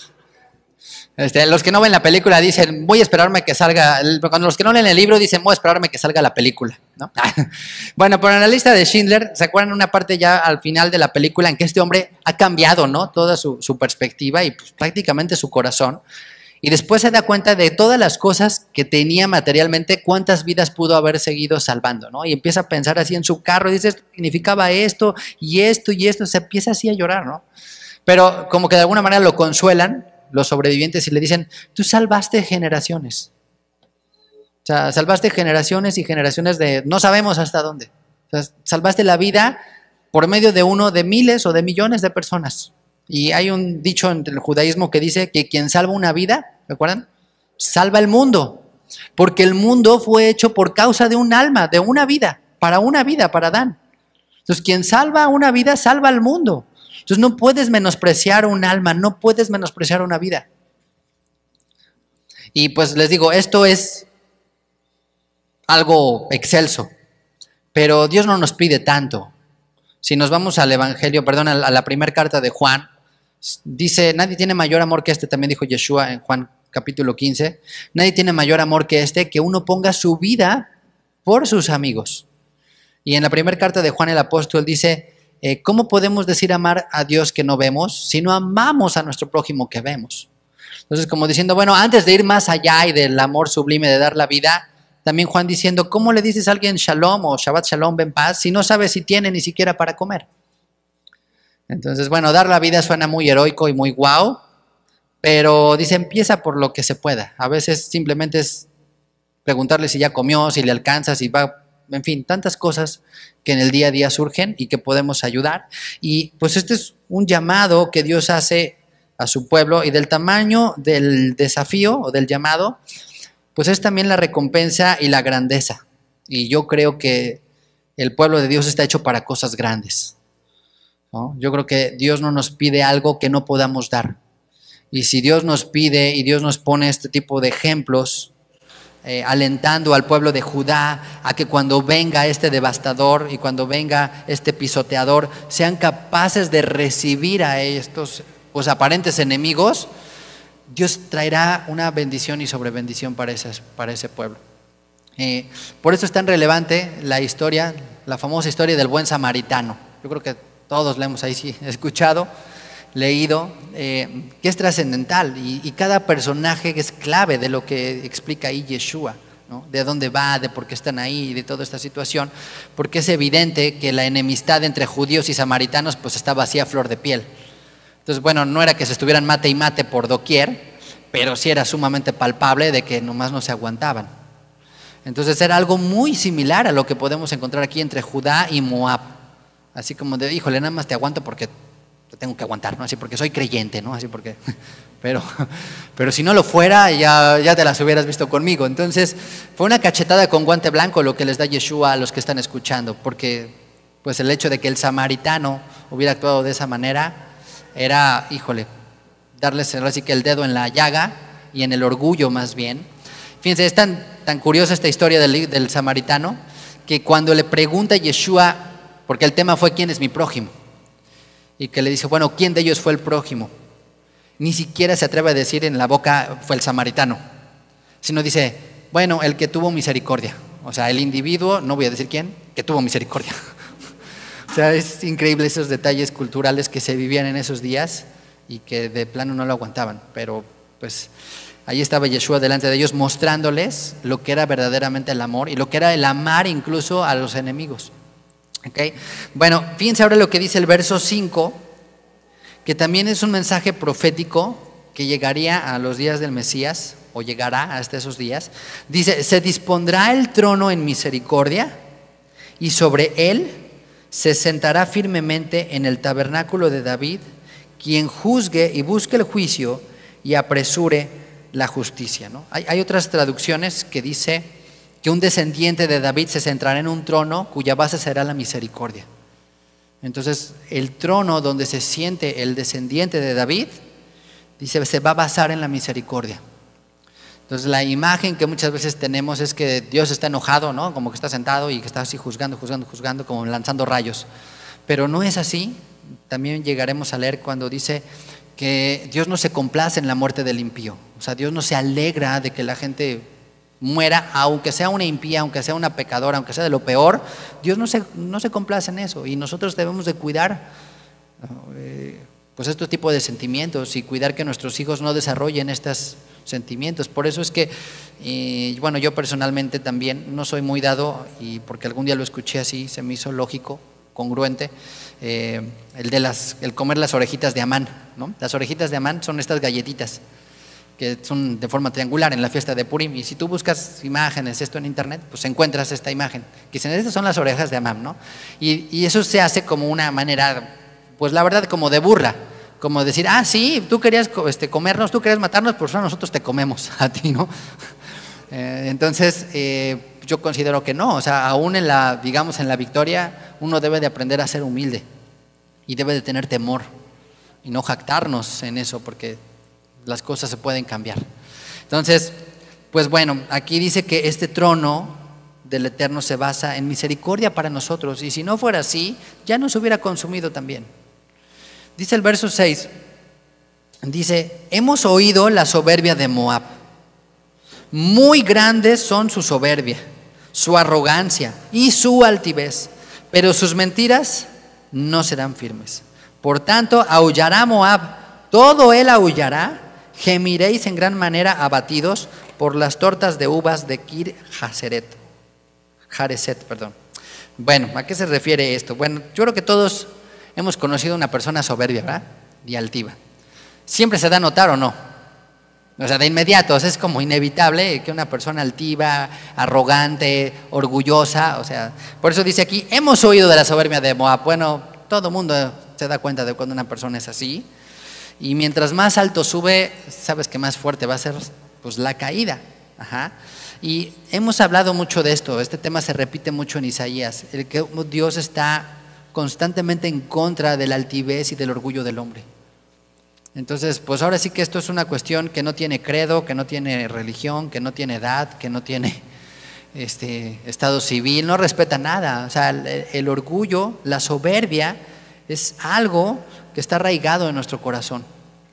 Este, los que no ven la película dicen, voy a esperarme que salga, cuando los que no leen el libro dicen, voy a esperarme que salga la película, ¿no? Bueno, pero en la lista de Schindler, ¿se acuerdan una parte ya al final de la película en que este hombre ha cambiado, ¿no? Toda su, su perspectiva y pues, prácticamente su corazón, y después se da cuenta de todas las cosas que tenía materialmente, cuántas vidas pudo haber seguido salvando, ¿no? Y empieza a pensar así en su carro, y dice, esto significaba esto, y esto, y esto, se empieza así a llorar, ¿no? Pero como que de alguna manera lo consuelan los sobrevivientes y le dicen, tú salvaste generaciones. O sea, salvaste generaciones y generaciones de no sabemos hasta dónde. O sea, salvaste la vida por medio de uno de miles o de millones de personas. Y hay un dicho en el judaísmo que dice que quien salva una vida, ¿recuerdan? Salva el mundo. Porque el mundo fue hecho por causa de un alma, de una vida, para una vida, para Adán. Entonces, quien salva una vida, salva al mundo. Entonces no puedes menospreciar un alma, no puedes menospreciar una vida. Y pues les digo, esto es algo excelso, pero Dios no nos pide tanto. Si nos vamos al Evangelio, perdón, a la primera carta de Juan, Dice, nadie tiene mayor amor que este, también dijo Yeshua en Juan capítulo quince, nadie tiene mayor amor que este, que uno ponga su vida por sus amigos. Y en la primera carta de Juan el apóstol dice, eh, ¿cómo podemos decir amar a Dios que no vemos si no amamos a nuestro prójimo que vemos? Entonces, como diciendo, bueno, antes de ir más allá y del amor sublime de dar la vida, también Juan diciendo, ¿cómo le dices a alguien shalom o Shabbat shalom, ven paz, si no sabes si tiene ni siquiera para comer? Entonces, bueno, dar la vida suena muy heroico y muy guau, pero dice, empieza por lo que se pueda. A veces simplemente es preguntarle si ya comió, si le alcanza, si va, en fin, tantas cosas que en el día a día surgen y que podemos ayudar. Y pues este es un llamado que Dios hace a su pueblo, y del tamaño del desafío o del llamado, pues es también la recompensa y la grandeza. Y yo creo que el pueblo de Dios está hecho para cosas grandes, ¿no? Yo creo que Dios no nos pide algo que no podamos dar. Y si Dios nos pide y Dios nos pone este tipo de ejemplos, eh, alentando al pueblo de Judá a que cuando venga este devastador y cuando venga este pisoteador, sean capaces de recibir a estos pues aparentes enemigos, Dios traerá una bendición y sobrebendición para, esas, para ese pueblo. Eh, por eso es tan relevante la historia, la famosa historia del buen samaritano. Yo creo que todos la hemos ahí sí escuchado, leído, eh, que es trascendental, y, y cada personaje es clave de lo que explica ahí Yeshua, ¿no? De dónde va, de por qué están ahí, de toda esta situación, porque es evidente que la enemistad entre judíos y samaritanos pues estaba así a flor de piel. Entonces, bueno, no era que se estuvieran mate y mate por doquier, pero sí era sumamente palpable de que nomás no se aguantaban. Entonces era algo muy similar a lo que podemos encontrar aquí entre Judá y Moab. Así como de, híjole, nada más te aguanto porque te tengo que aguantar, ¿no? Así porque soy creyente, ¿no? Así porque, pero, pero si no lo fuera, ya, ya te las hubieras visto conmigo. Entonces, fue una cachetada con guante blanco lo que les da Yeshua a los que están escuchando, porque pues el hecho de que el samaritano hubiera actuado de esa manera era, híjole, darles así que el dedo en la llaga y en el orgullo más bien. Fíjense, es tan, tan curiosa esta historia del, del samaritano, que cuando le pregunta a Yeshua, porque el tema fue ¿quién es mi prójimo? Y que le dice, bueno, ¿quién de ellos fue el prójimo? Ni siquiera se atreve a decir en la boca fue el samaritano, sino dice, bueno, el que tuvo misericordia. O sea, el individuo, no voy a decir quién, que tuvo misericordia. O sea, es increíble esos detalles culturales que se vivían en esos días y que de plano no lo aguantaban. Pero pues ahí estaba Yeshua delante de ellos mostrándoles lo que era verdaderamente el amor y lo que era el amar incluso a los enemigos. ¿Okay? Bueno, fíjense ahora lo que dice el verso cinco, que también es un mensaje profético que llegaría a los días del Mesías, o llegará hasta esos días. Dice, se dispondrá el trono en misericordia y sobre él se sentará firmemente en el tabernáculo de David, quien juzgue y busque el juicio y apresure la justicia, ¿no? Hay, hay otras traducciones que dice que un descendiente de David se sentará en un trono cuya base será la misericordia. Entonces, el trono donde se siente el descendiente de David, dice, se va a basar en la misericordia. Entonces, la imagen que muchas veces tenemos es que Dios está enojado, ¿no? Como que está sentado y que está así juzgando, juzgando, juzgando, como lanzando rayos. Pero no es así. También llegaremos a leer cuando dice que Dios no se complace en la muerte del impío. O sea, Dios no se alegra de que la gente muera, aunque sea una impía, aunque sea una pecadora, aunque sea de lo peor. Dios no se, no se complace en eso, y nosotros debemos de cuidar eh, pues este tipo de sentimientos y cuidar que nuestros hijos no desarrollen estos sentimientos. Por eso es que, eh, bueno, yo personalmente también no soy muy dado, y porque algún día lo escuché así, se me hizo lógico, congruente, eh, el de las, el comer las orejitas de Amán, ¿no? Las orejitas de Amán son estas galletitas que son de forma triangular en la fiesta de Purim, y si tú buscas imágenes, esto en internet, pues encuentras esta imagen, que dicen, estas son las orejas de Amán, ¿no? Y, y eso se hace como una manera, pues la verdad, como de burla, como decir, ah, sí, tú querías este, comernos, tú querías matarnos, pues ahora nosotros te comemos a ti, ¿no? Eh, entonces, eh, yo considero que no, o sea, aún en la, digamos, en la victoria, uno debe de aprender a ser humilde y debe de tener temor y no jactarnos en eso, porque las cosas se pueden cambiar. Entonces, pues bueno, aquí dice que este trono del Eterno se basa en misericordia para nosotros, y si no fuera así, ya nos hubiera consumido también. Dice el verso seis, dice, hemos oído la soberbia de Moab. Muy grandes son su soberbia, su arrogancia y su altivez, pero sus mentiras no serán firmes. Por tanto, aullará Moab, todo él aullará, gemiréis en gran manera abatidos por las tortas de uvas de Kir Hareseth. Hareseth, perdón. Bueno, ¿a qué se refiere esto? Bueno, yo creo que todos hemos conocido a una persona soberbia, ¿verdad? Y altiva. ¿Siempre se da a notar o no? O sea, de inmediato, o sea, es como inevitable que una persona altiva, arrogante, orgullosa, o sea, por eso dice aquí, hemos oído de la soberbia de Moab. Bueno, todo el mundo se da cuenta de cuando una persona es así. Y mientras más alto sube, sabes que más fuerte va a ser pues la caída. Ajá. Y hemos hablado mucho de esto, este tema se repite mucho en Isaías, el que Dios está constantemente en contra de la altivez y del orgullo del hombre. Entonces, pues ahora sí que esto es una cuestión que no tiene credo, que no tiene religión, que no tiene edad, que no tiene este, estado civil, no respeta nada. O sea, el, el orgullo, la soberbia es algo que está arraigado en nuestro corazón.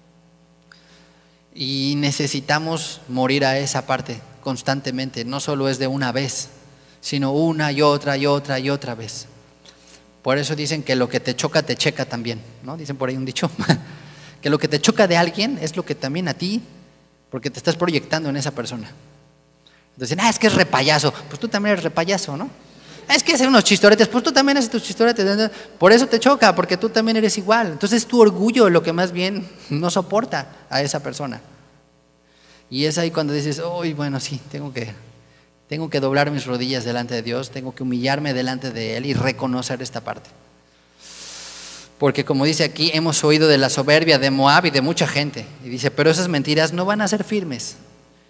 Y necesitamos morir a esa parte constantemente, no solo es de una vez, sino una y otra y otra y otra vez. Por eso dicen que lo que te choca te checa también, ¿no? Dicen por ahí un dicho, que lo que te choca de alguien es lo que también a ti, porque te estás proyectando en esa persona. Entonces, ah, es que es repayaso, pues tú también eres repayaso, ¿no? Es que hace unos chistoretes, pues tú también haces tus chistoretes, por eso te choca, porque tú también eres igual. Entonces tu orgullo lo que más bien no soporta a esa persona. Y es ahí cuando dices, uy, bueno, sí, tengo que, tengo que doblar mis rodillas delante de Dios, tengo que humillarme delante de Él y reconocer esta parte. Porque como dice aquí, hemos oído de la soberbia de Moab y de mucha gente. Y dice, pero esas mentiras no van a ser firmes.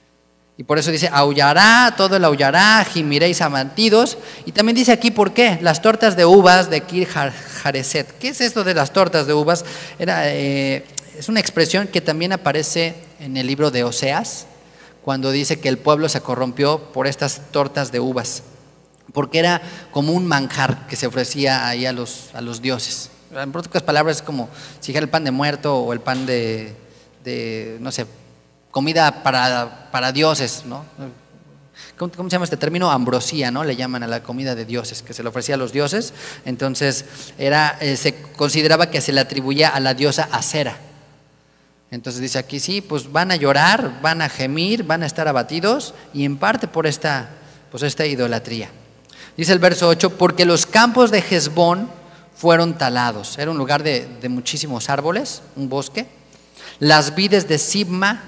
Y por eso dice, aullará, todo el aullará, gimiréis abatidos. Y también dice aquí, ¿por qué? Las tortas de uvas de Kir Hareseth. ¿Qué es esto de las tortas de uvas? Era, eh, es una expresión que también aparece en el libro de Oseas, cuando dice que el pueblo se corrompió por estas tortas de uvas, porque era como un manjar que se ofrecía ahí a los, a los dioses. En otras palabras, es como si dijera el pan de muerto o el pan de, de no sé, comida para, para dioses, ¿no? ¿Cómo, ¿Cómo se llama este término? Ambrosía, ¿no? Le llaman a la comida de dioses, que se le ofrecía a los dioses. Entonces era, eh, se consideraba que se le atribuía a la diosa Acera. Entonces dice aquí, sí, pues van a llorar, van a gemir, van a estar abatidos, y en parte por esta, pues esta idolatría. Dice el verso ocho, porque los campos de Hesbón fueron talados. Era un lugar de, de muchísimos árboles, un bosque. Las vides de Sibma,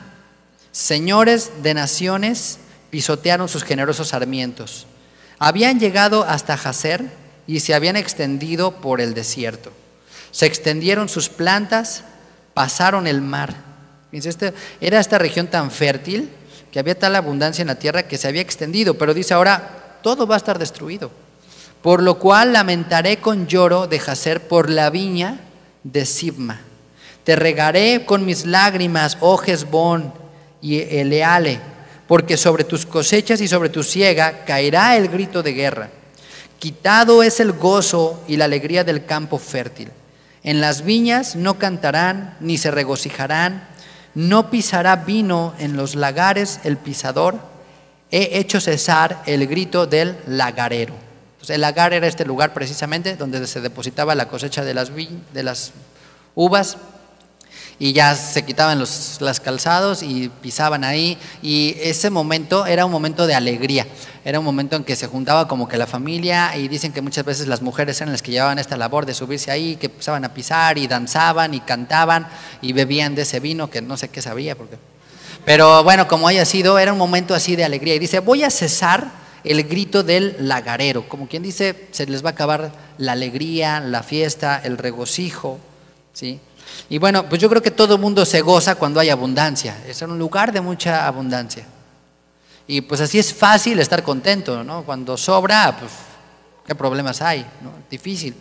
señores de naciones, pisotearon sus generosos sarmientos. Habían llegado hasta Jazer y se habían extendido por el desierto. Se extendieron sus plantas, pasaron el mar. Este, era esta región tan fértil que había tal abundancia en la tierra que se había extendido, pero dice ahora, todo va a estar destruido. Por lo cual lamentaré con lloro de Jazer por la viña de Sibma. Te regaré con mis lágrimas, oh Hesbón y Eleale, porque sobre tus cosechas y sobre tu siega caerá el grito de guerra. Quitado es el gozo y la alegría del campo fértil. En las viñas no cantarán ni se regocijarán, no pisará vino en los lagares el pisador. He hecho cesar el grito del lagarero. Entonces, el lagar era este lugar precisamente donde se depositaba la cosecha de las, vi, de las uvas, y ya se quitaban los, los calzados y pisaban ahí, y ese momento era un momento de alegría, era un momento en que se juntaba como que la familia, y dicen que muchas veces las mujeres eran las que llevaban esta labor de subirse ahí, que empezaban a pisar y danzaban y cantaban y bebían de ese vino que no sé qué sabía, porque... pero bueno, como haya sido, era un momento así de alegría, y dice, voy a cesar el grito del lagarero, como quien dice, se les va a acabar la alegría, la fiesta, el regocijo, ¿sí? Y bueno, pues yo creo que todo el mundo se goza cuando hay abundancia. Es un lugar de mucha abundancia. Y pues así es fácil estar contento, ¿no? Cuando sobra, pues, ¿qué problemas hay? ¿No? Difícil.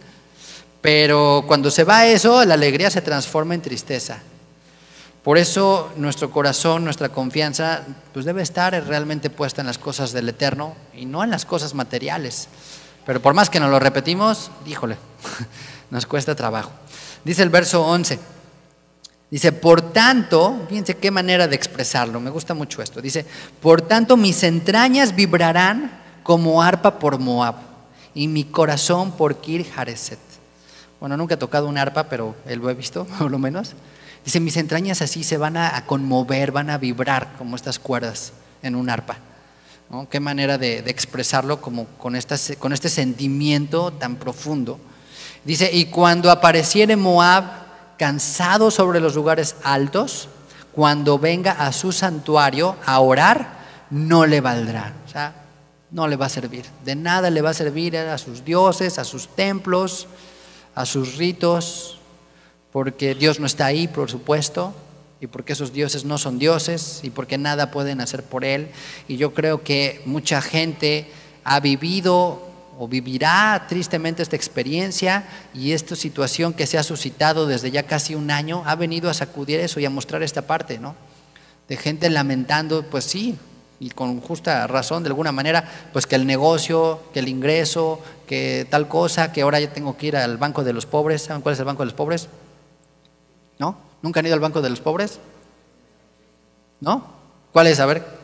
Pero cuando se va eso, la alegría se transforma en tristeza. Por eso nuestro corazón, nuestra confianza, pues debe estar realmente puesta en las cosas del Eterno y no en las cosas materiales. Pero por más que nos lo repetimos, híjole, nos cuesta trabajo. Dice el verso once, Dice, por tanto, fíjense qué manera de expresarlo, me gusta mucho esto. Dice, por tanto mis entrañas vibrarán como arpa por Moab y mi corazón por Kir Hareset. Bueno, nunca he tocado un arpa, pero él lo he visto, por lo menos. Dice, mis entrañas así se van a, a conmover, van a vibrar como estas cuerdas en un arpa, ¿no? Qué manera de, de expresarlo como con, esta, con este sentimiento tan profundo. Dice, y cuando apareciere Moab cansado sobre los lugares altos, cuando venga a su santuario a orar, no le valdrá. O sea, no le va a servir. De nada le va a servir a sus dioses, a sus templos, a sus ritos, porque Dios no está ahí, por supuesto, y porque esos dioses no son dioses, y porque nada pueden hacer por él. Y yo creo que mucha gente ha vivido o vivirá tristemente esta experiencia, y esta situación que se ha suscitado desde ya casi un año ha venido a sacudir eso y a mostrar esta parte, ¿no? De gente lamentando, pues sí, y con justa razón de alguna manera, pues que el negocio, que el ingreso, que tal cosa, que ahora ya tengo que ir al banco de los pobres. ¿Saben cuál es el banco de los pobres? ¿No? ¿Nunca han ido al banco de los pobres? ¿No? ¿Cuál es? A ver.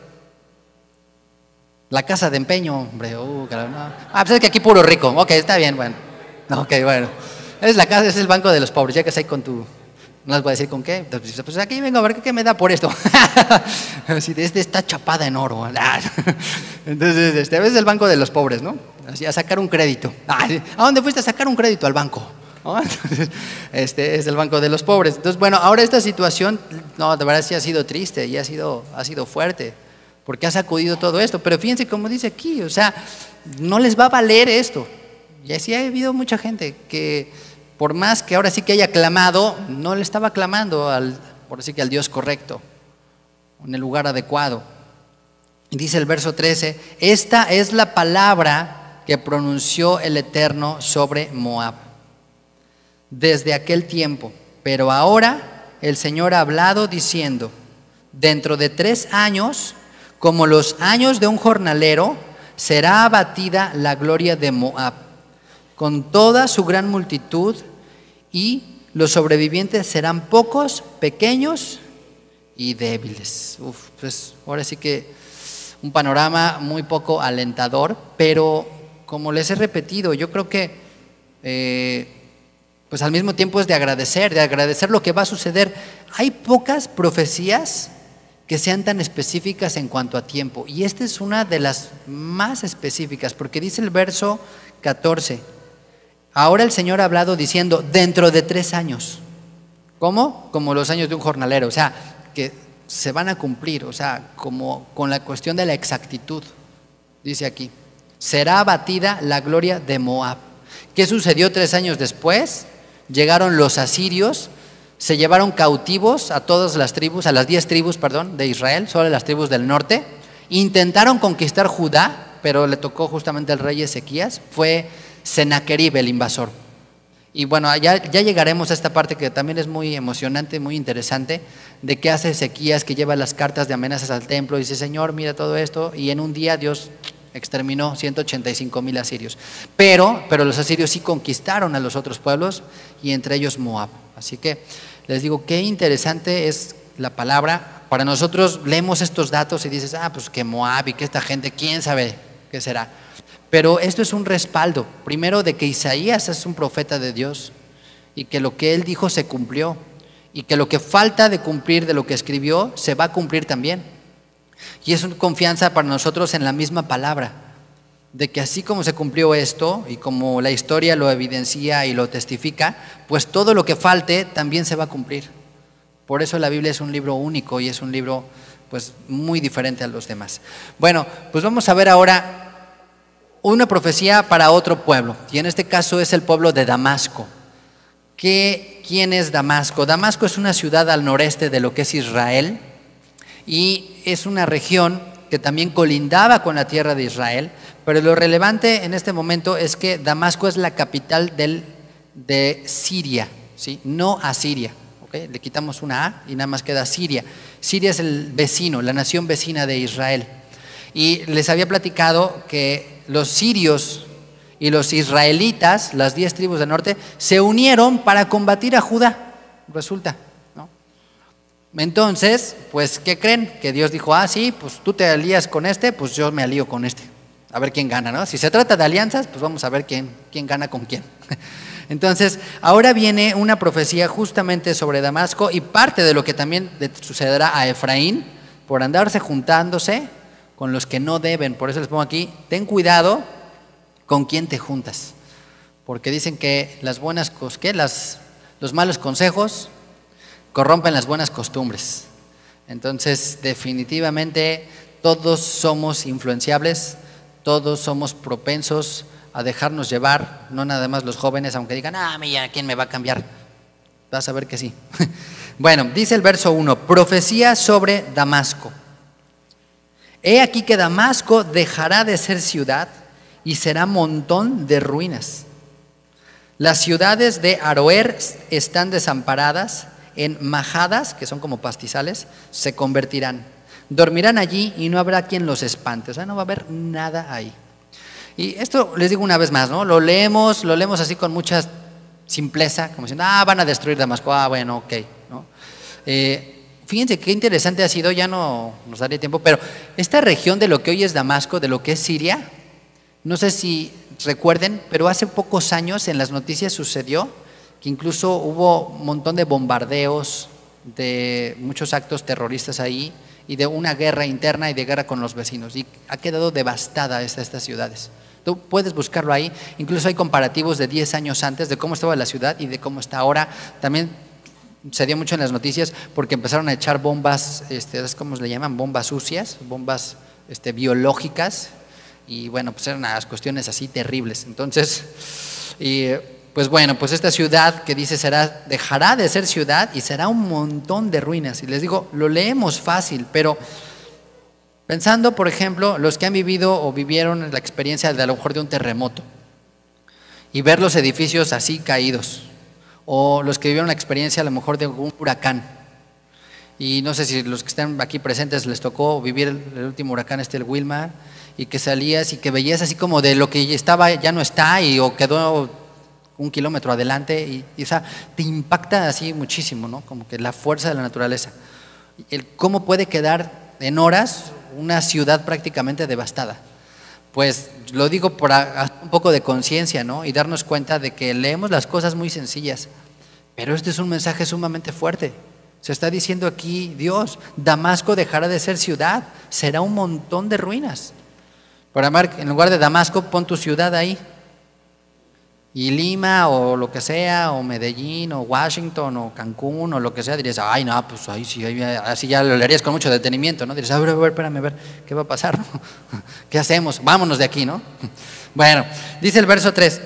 La casa de empeño, hombre. Uh, no. Ah, pues es que aquí puro rico. Ok, está bien, bueno. Ok, bueno. Es la casa, es el banco de los pobres. Ya que estáis con tu... No les voy a decir con qué. Pues aquí vengo a ver qué me da por esto. Así de este está chapada en oro. Entonces, este es el banco de los pobres, ¿no? Así a sacar un crédito. ¿A dónde fuiste a sacar un crédito? Al banco. ¿No? Entonces, este es el banco de los pobres. Entonces, bueno, ahora esta situación, no, de verdad sí ha sido triste y ha sido, ha sido fuerte, porque ha sacudido todo esto. Pero fíjense cómo dice aquí, o sea, no les va a valer esto. Y así ha habido mucha gente que, por más que ahora sí que haya clamado, no le estaba clamando al, por así que al Dios correcto, en el lugar adecuado. Y dice el verso trece, esta es la palabra que pronunció el Eterno sobre Moab desde aquel tiempo. Pero ahora el Señor ha hablado diciendo, dentro de tres años, como los años de un jornalero, será abatida la gloria de Moab, con toda su gran multitud, y los sobrevivientes serán pocos, pequeños y débiles. Uf, pues ahora sí que un panorama muy poco alentador, pero como les he repetido, yo creo que eh, pues al mismo tiempo es de agradecer, de agradecer lo que va a suceder. Hay pocas profecías que sean tan específicas en cuanto a tiempo, y esta es una de las más específicas, porque dice el verso catorce, ahora el Señor ha hablado diciendo, dentro de tres años. ¿Cómo? Como los años de un jornalero, o sea, que se van a cumplir, o sea, como con la cuestión de la exactitud. Dice aquí, será abatida la gloria de Moab. ¿Qué sucedió tres años después? Llegaron los asirios, se llevaron cautivos a todas las tribus, a las diez tribus, perdón, de Israel, solo las tribus del norte. Intentaron conquistar Judá, pero le tocó justamente al rey Ezequías, fue Sennacherib el invasor. Y bueno, ya, ya llegaremos a esta parte que también es muy emocionante, muy interesante, de qué hace Ezequías, que lleva las cartas de amenazas al templo y dice, Señor, mira todo esto, y en un día Dios exterminó ciento ochenta y cinco mil asirios. Pero, pero los asirios sí conquistaron a los otros pueblos, y entre ellos Moab. Así que les digo, qué interesante es la palabra. Para nosotros leemos estos datos y dices, ah, pues que Moab y que esta gente, quién sabe qué será. Pero esto es un respaldo, primero, de que Isaías es un profeta de Dios y que lo que él dijo se cumplió, y que lo que falta de cumplir de lo que escribió se va a cumplir también. Y es una confianza para nosotros en la misma palabra, de que así como se cumplió esto y como la historia lo evidencia y lo testifica, pues todo lo que falte también se va a cumplir. Por eso la Biblia es un libro único y es un libro pues muy diferente a los demás. Bueno, pues vamos a ver ahora una profecía para otro pueblo, y en este caso es el pueblo de Damasco. ¿Qué, ¿Quién es Damasco? Damasco es una ciudad al noreste de lo que es Israel, y es una región que también colindaba con la tierra de Israel, pero lo relevante en este momento es que Damasco es la capital del, de Siria, ¿sí? No Asiria, ¿okay? Le quitamos una A y nada más queda Siria. Siria es el vecino, la nación vecina de Israel. Y les había platicado que los sirios y los israelitas, las diez tribus del norte, se unieron para combatir a Judá, resulta, ¿no? Entonces, pues, ¿qué creen? Que Dios dijo, ah, sí, pues tú te alías con este, pues yo me alío con este. A ver quién gana, ¿no? Si se trata de alianzas, pues vamos a ver quién, quién gana con quién. Entonces, ahora viene una profecía justamente sobre Damasco y parte de lo que también sucederá a Efraín por andarse juntándose con los que no deben. Por eso les pongo aquí, ten cuidado con quién te juntas. Porque dicen que las buenas cosas, ¿qué? Las, los malos consejos corrompen las buenas costumbres. Entonces, definitivamente, todos somos influenciables, todos somos propensos a dejarnos llevar, no nada más los jóvenes, aunque digan, ah, mira, ¿quién me va a cambiar? Vas a ver que sí. Bueno, dice el verso uno, profecía sobre Damasco. He aquí que Damasco dejará de ser ciudad y será montón de ruinas. Las ciudades de Aroer están desamparadas, en majadas, que son como pastizales, se convertirán. Dormirán allí y no habrá quien los espante, o sea, no va a haber nada ahí. Y esto les digo una vez más, ¿no? Lo leemos, lo leemos así con mucha simpleza, como diciendo, ah, van a destruir Damasco, ah, bueno, ok, ¿no? Eh, fíjense qué interesante ha sido, ya no nos daría tiempo, pero esta región de lo que hoy es Damasco, de lo que es Siria, no sé si recuerden, pero hace pocos años en las noticias sucedió que incluso hubo un montón de bombardeos, de muchos actos terroristas ahí y de una guerra interna y de guerra con los vecinos, y ha quedado devastada esta, estas ciudades. Tú puedes buscarlo ahí, incluso hay comparativos de diez años antes de cómo estaba la ciudad y de cómo está ahora. También se dio mucho en las noticias porque empezaron a echar bombas, este, ¿cómo le llaman? Bombas sucias, bombas este, biológicas, y bueno, pues eran unas cuestiones así terribles. Entonces, y, pues bueno, pues esta ciudad que dice será, dejará de ser ciudad y será un montón de ruinas. Y les digo, lo leemos fácil, pero pensando, por ejemplo, los que han vivido o vivieron la experiencia de a lo mejor de un terremoto y ver los edificios así caídos, o los que vivieron la experiencia a lo mejor de un huracán. Y no sé si los que están aquí presentes les tocó vivir el, el último huracán, este el Wilma, y que salías y que veías así como de lo que estaba ya no está y o quedó un kilómetro adelante, y, y o sea, te impacta así muchísimo, ¿no? Como que la fuerza de la naturaleza. El cómo puede quedar en horas una ciudad prácticamente devastada. Pues lo digo por a, un poco de conciencia, ¿no? Y darnos cuenta de que leemos las cosas muy sencillas, pero este es un mensaje sumamente fuerte. Se está diciendo aquí, Dios, Damasco dejará de ser ciudad, será un montón de ruinas. Para amar, en lugar de Damasco, pon tu ciudad ahí. Y Lima o lo que sea, o Medellín o Washington o Cancún o lo que sea, dirías, ay no, pues ahí sí, ahí, así ya lo leerías con mucho detenimiento, ¿no? Dirías, a ver, a ver, espérame, a ver, ¿qué va a pasar? ¿Qué hacemos? Vámonos de aquí, ¿no? Bueno, dice el verso tres,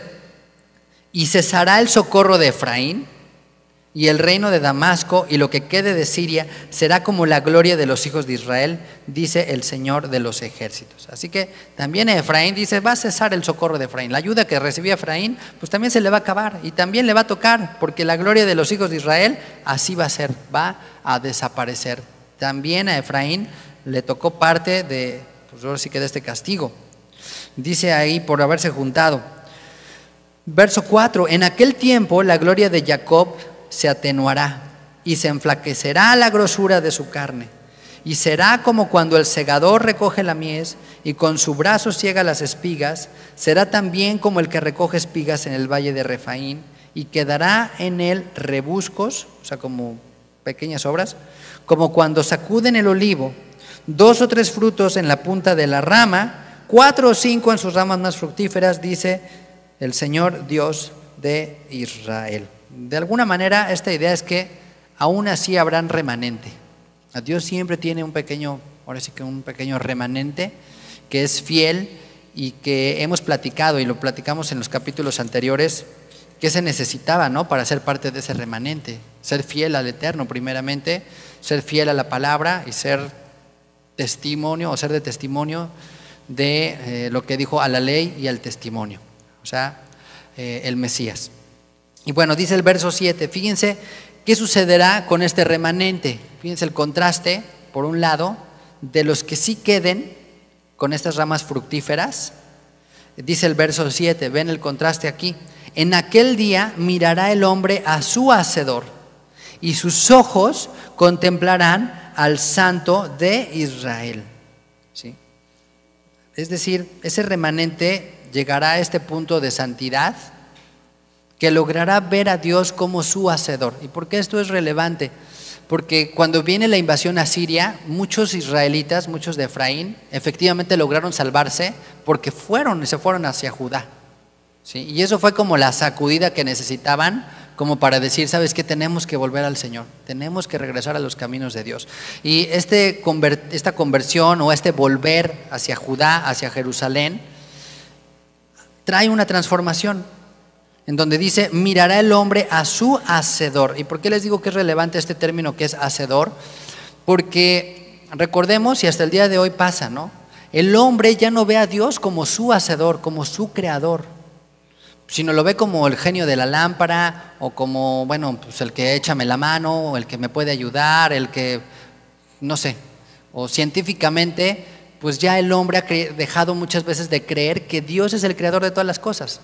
y cesará el socorro de Efraín, y el reino de Damasco y lo que quede de Siria será como la gloria de los hijos de Israel, dice el Señor de los ejércitos. Así que también Efraín dice, va a cesar el socorro de Efraín. La ayuda que recibía Efraín, pues también se le va a acabar y también le va a tocar, porque la gloria de los hijos de Israel así va a ser, va a desaparecer. También a Efraín le tocó parte de, pues ahora sí que de este castigo. Dice ahí, por haberse juntado. Verso cuatro, en aquel tiempo la gloria de Jacob se atenuará y se enflaquecerá la grosura de su carne, y será como cuando el segador recoge la mies y con su brazo ciega las espigas, será también como el que recoge espigas en el valle de Refaín, y quedará en él rebuscos, o sea, como pequeñas obras, como cuando sacuden el olivo, dos o tres frutos en la punta de la rama, cuatro o cinco en sus ramas más fructíferas, dice el Señor Dios de Israel. De alguna manera esta idea es que aún así habrán remanente. Dios siempre tiene un pequeño, ahora sí que un pequeño remanente que es fiel y que hemos platicado y lo platicamos en los capítulos anteriores, que se necesitaba, ¿no? Para ser parte de ese remanente, ser fiel al Eterno primeramente, ser fiel a la palabra y ser testimonio o ser de testimonio de eh, lo que dijo a la ley y al testimonio, o sea, eh, el Mesías. Y bueno, dice el verso siete, fíjense qué sucederá con este remanente. Fíjense el contraste, por un lado, de los que sí queden con estas ramas fructíferas. Dice el verso siete, ven el contraste aquí. En aquel día mirará el hombre a su hacedor, y sus ojos contemplarán al Santo de Israel. ¿Sí? Es decir, ese remanente llegará a este punto de santidad que logrará ver a Dios como su hacedor. ¿Y por qué esto es relevante? Porque cuando viene la invasión a Siria, muchos israelitas, muchos de Efraín, efectivamente lograron salvarse porque fueron y se fueron hacia Judá. ¿Sí? Y eso fue como la sacudida que necesitaban, como para decir, ¿sabes qué? Tenemos que volver al Señor, tenemos que regresar a los caminos de Dios. Y este, esta conversión o este volver hacia Judá, hacia Jerusalén, trae una transformación, en donde dice, mirará el hombre a su hacedor. ¿Y por qué les digo que es relevante este término que es hacedor? Porque recordemos, y hasta el día de hoy pasa, ¿no? El hombre ya no ve a Dios como su hacedor, como su creador, sino lo ve como el genio de la lámpara, o como, bueno, pues el que échame la mano, o el que me puede ayudar, el que, no sé, o científicamente, pues ya el hombre ha dejado muchas veces de creer que Dios es el creador de todas las cosas.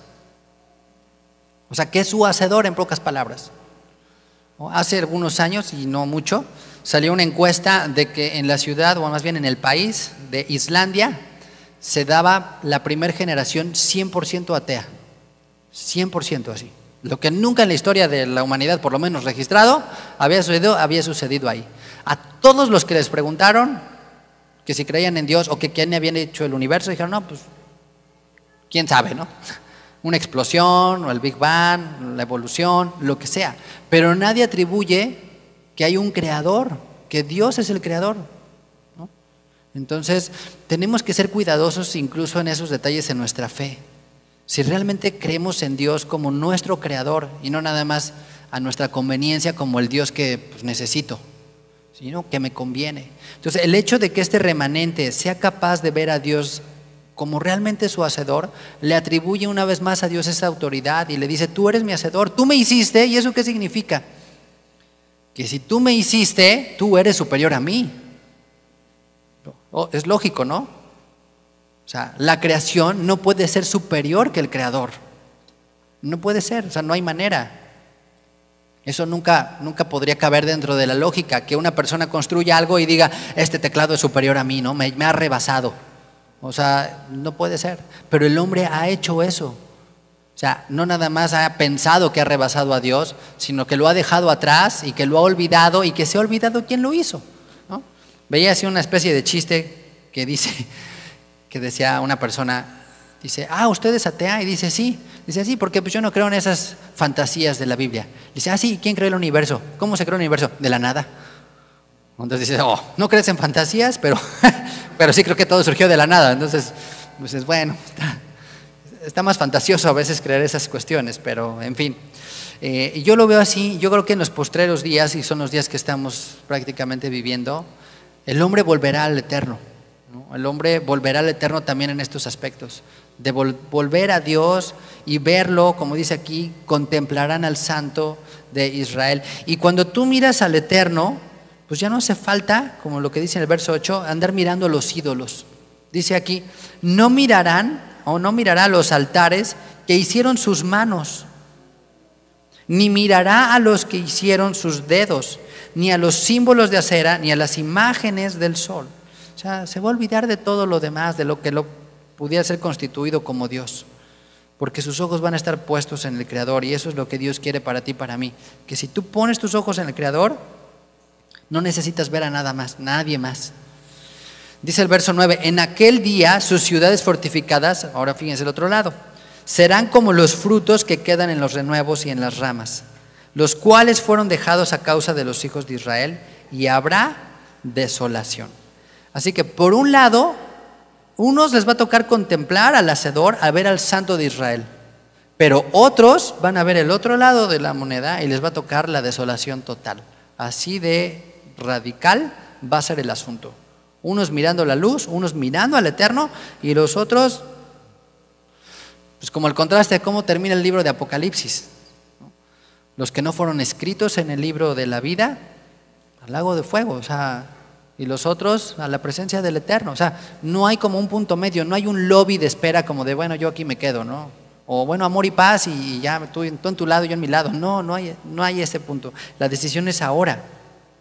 O sea, que es su hacedor, en pocas palabras. Hace algunos años, y no mucho, salió una encuesta de que en la ciudad, o más bien en el país de Islandia, se daba la primera generación cien por ciento atea. cien por ciento así. Lo que nunca en la historia de la humanidad, por lo menos registrado, había sucedido, había sucedido ahí. A todos los que les preguntaron que si creían en Dios o que quién habían hecho el universo, dijeron, no, pues, quién sabe, ¿no? Una explosión, o el Big Bang, la evolución, lo que sea. Pero nadie atribuye que hay un creador, que Dios es el creador, ¿no? Entonces, tenemos que ser cuidadosos incluso en esos detalles en nuestra fe. Si realmente creemos en Dios como nuestro creador y no nada más a nuestra conveniencia como el Dios que pues, necesito, sino que me conviene. Entonces, el hecho de que este remanente sea capaz de ver a Dios como realmente su hacedor, le atribuye una vez más a Dios esa autoridad y le dice, tú eres mi hacedor, tú me hiciste. ¿Y eso qué significa? Que si tú me hiciste, tú eres superior a mí. Oh, es lógico, ¿no? O sea, la creación no puede ser superior que el creador. No puede ser, o sea, no hay manera. Eso nunca, nunca podría caber dentro de la lógica, que una persona construya algo y diga, este teclado es superior a mí, ¿no? Me, me ha rebasado. O sea, no puede ser. Pero el hombre ha hecho eso. O sea, no nada más ha pensado que ha rebasado a Dios, sino que lo ha dejado atrás y que lo ha olvidado y que se ha olvidado quién lo hizo, ¿no? Veía así una especie de chiste que dice, que decía una persona, dice, ah, ¿usted es atea? Y dice, sí. Dice, sí, porque pues yo no creo en esas fantasías de la Biblia. Dice, ah, sí, ¿quién creó el universo? ¿Cómo se creó el universo? De la nada. Entonces dice, oh, no crees en fantasías, pero, pero sí creo que todo surgió de la nada. Entonces, pues es bueno, está, está más fantasioso a veces creer esas cuestiones, pero en fin. Eh, y yo lo veo así, yo creo que en los postreros días, y son los días que estamos prácticamente viviendo, el hombre volverá al eterno, ¿no? El hombre volverá al eterno también en estos aspectos, de vol- volver a Dios y verlo, como dice aquí, contemplarán al Santo de Israel. Y cuando tú miras al eterno, pues ya no hace falta, como lo que dice en el verso ocho, andar mirando los ídolos. Dice aquí, no mirarán o no mirará los altares que hicieron sus manos, ni mirará a los que hicieron sus dedos, ni a los símbolos de acera, ni a las imágenes del sol. O sea, se va a olvidar de todo lo demás, de lo que lo pudiera ser constituido como Dios, porque sus ojos van a estar puestos en el Creador, y eso es lo que Dios quiere para ti y para mí, que si tú pones tus ojos en el Creador, no necesitas ver a nada más, nadie más. Dice el verso nueve, en aquel día sus ciudades fortificadas, ahora fíjense el otro lado, serán como los frutos que quedan en los renuevos y en las ramas, los cuales fueron dejados a causa de los hijos de Israel, y habrá desolación. Así que por un lado, unos les va a tocar contemplar al hacedor, a ver al Santo de Israel, pero otros van a ver el otro lado de la moneda y les va a tocar la desolación total. Así de radical va a ser el asunto. Unos mirando la luz, unos mirando al eterno, y los otros, pues como el contraste de cómo termina el libro de Apocalipsis, ¿no? Los que no fueron escritos en el libro de la vida, al lago de fuego, o sea, y los otros a la presencia del eterno. O sea, no hay como un punto medio, no hay un lobby de espera como de, bueno, yo aquí me quedo, ¿no? O bueno, amor y paz, y ya tú, tú en tu lado, yo en mi lado. No, no hay, no hay ese punto. La decisión es ahora.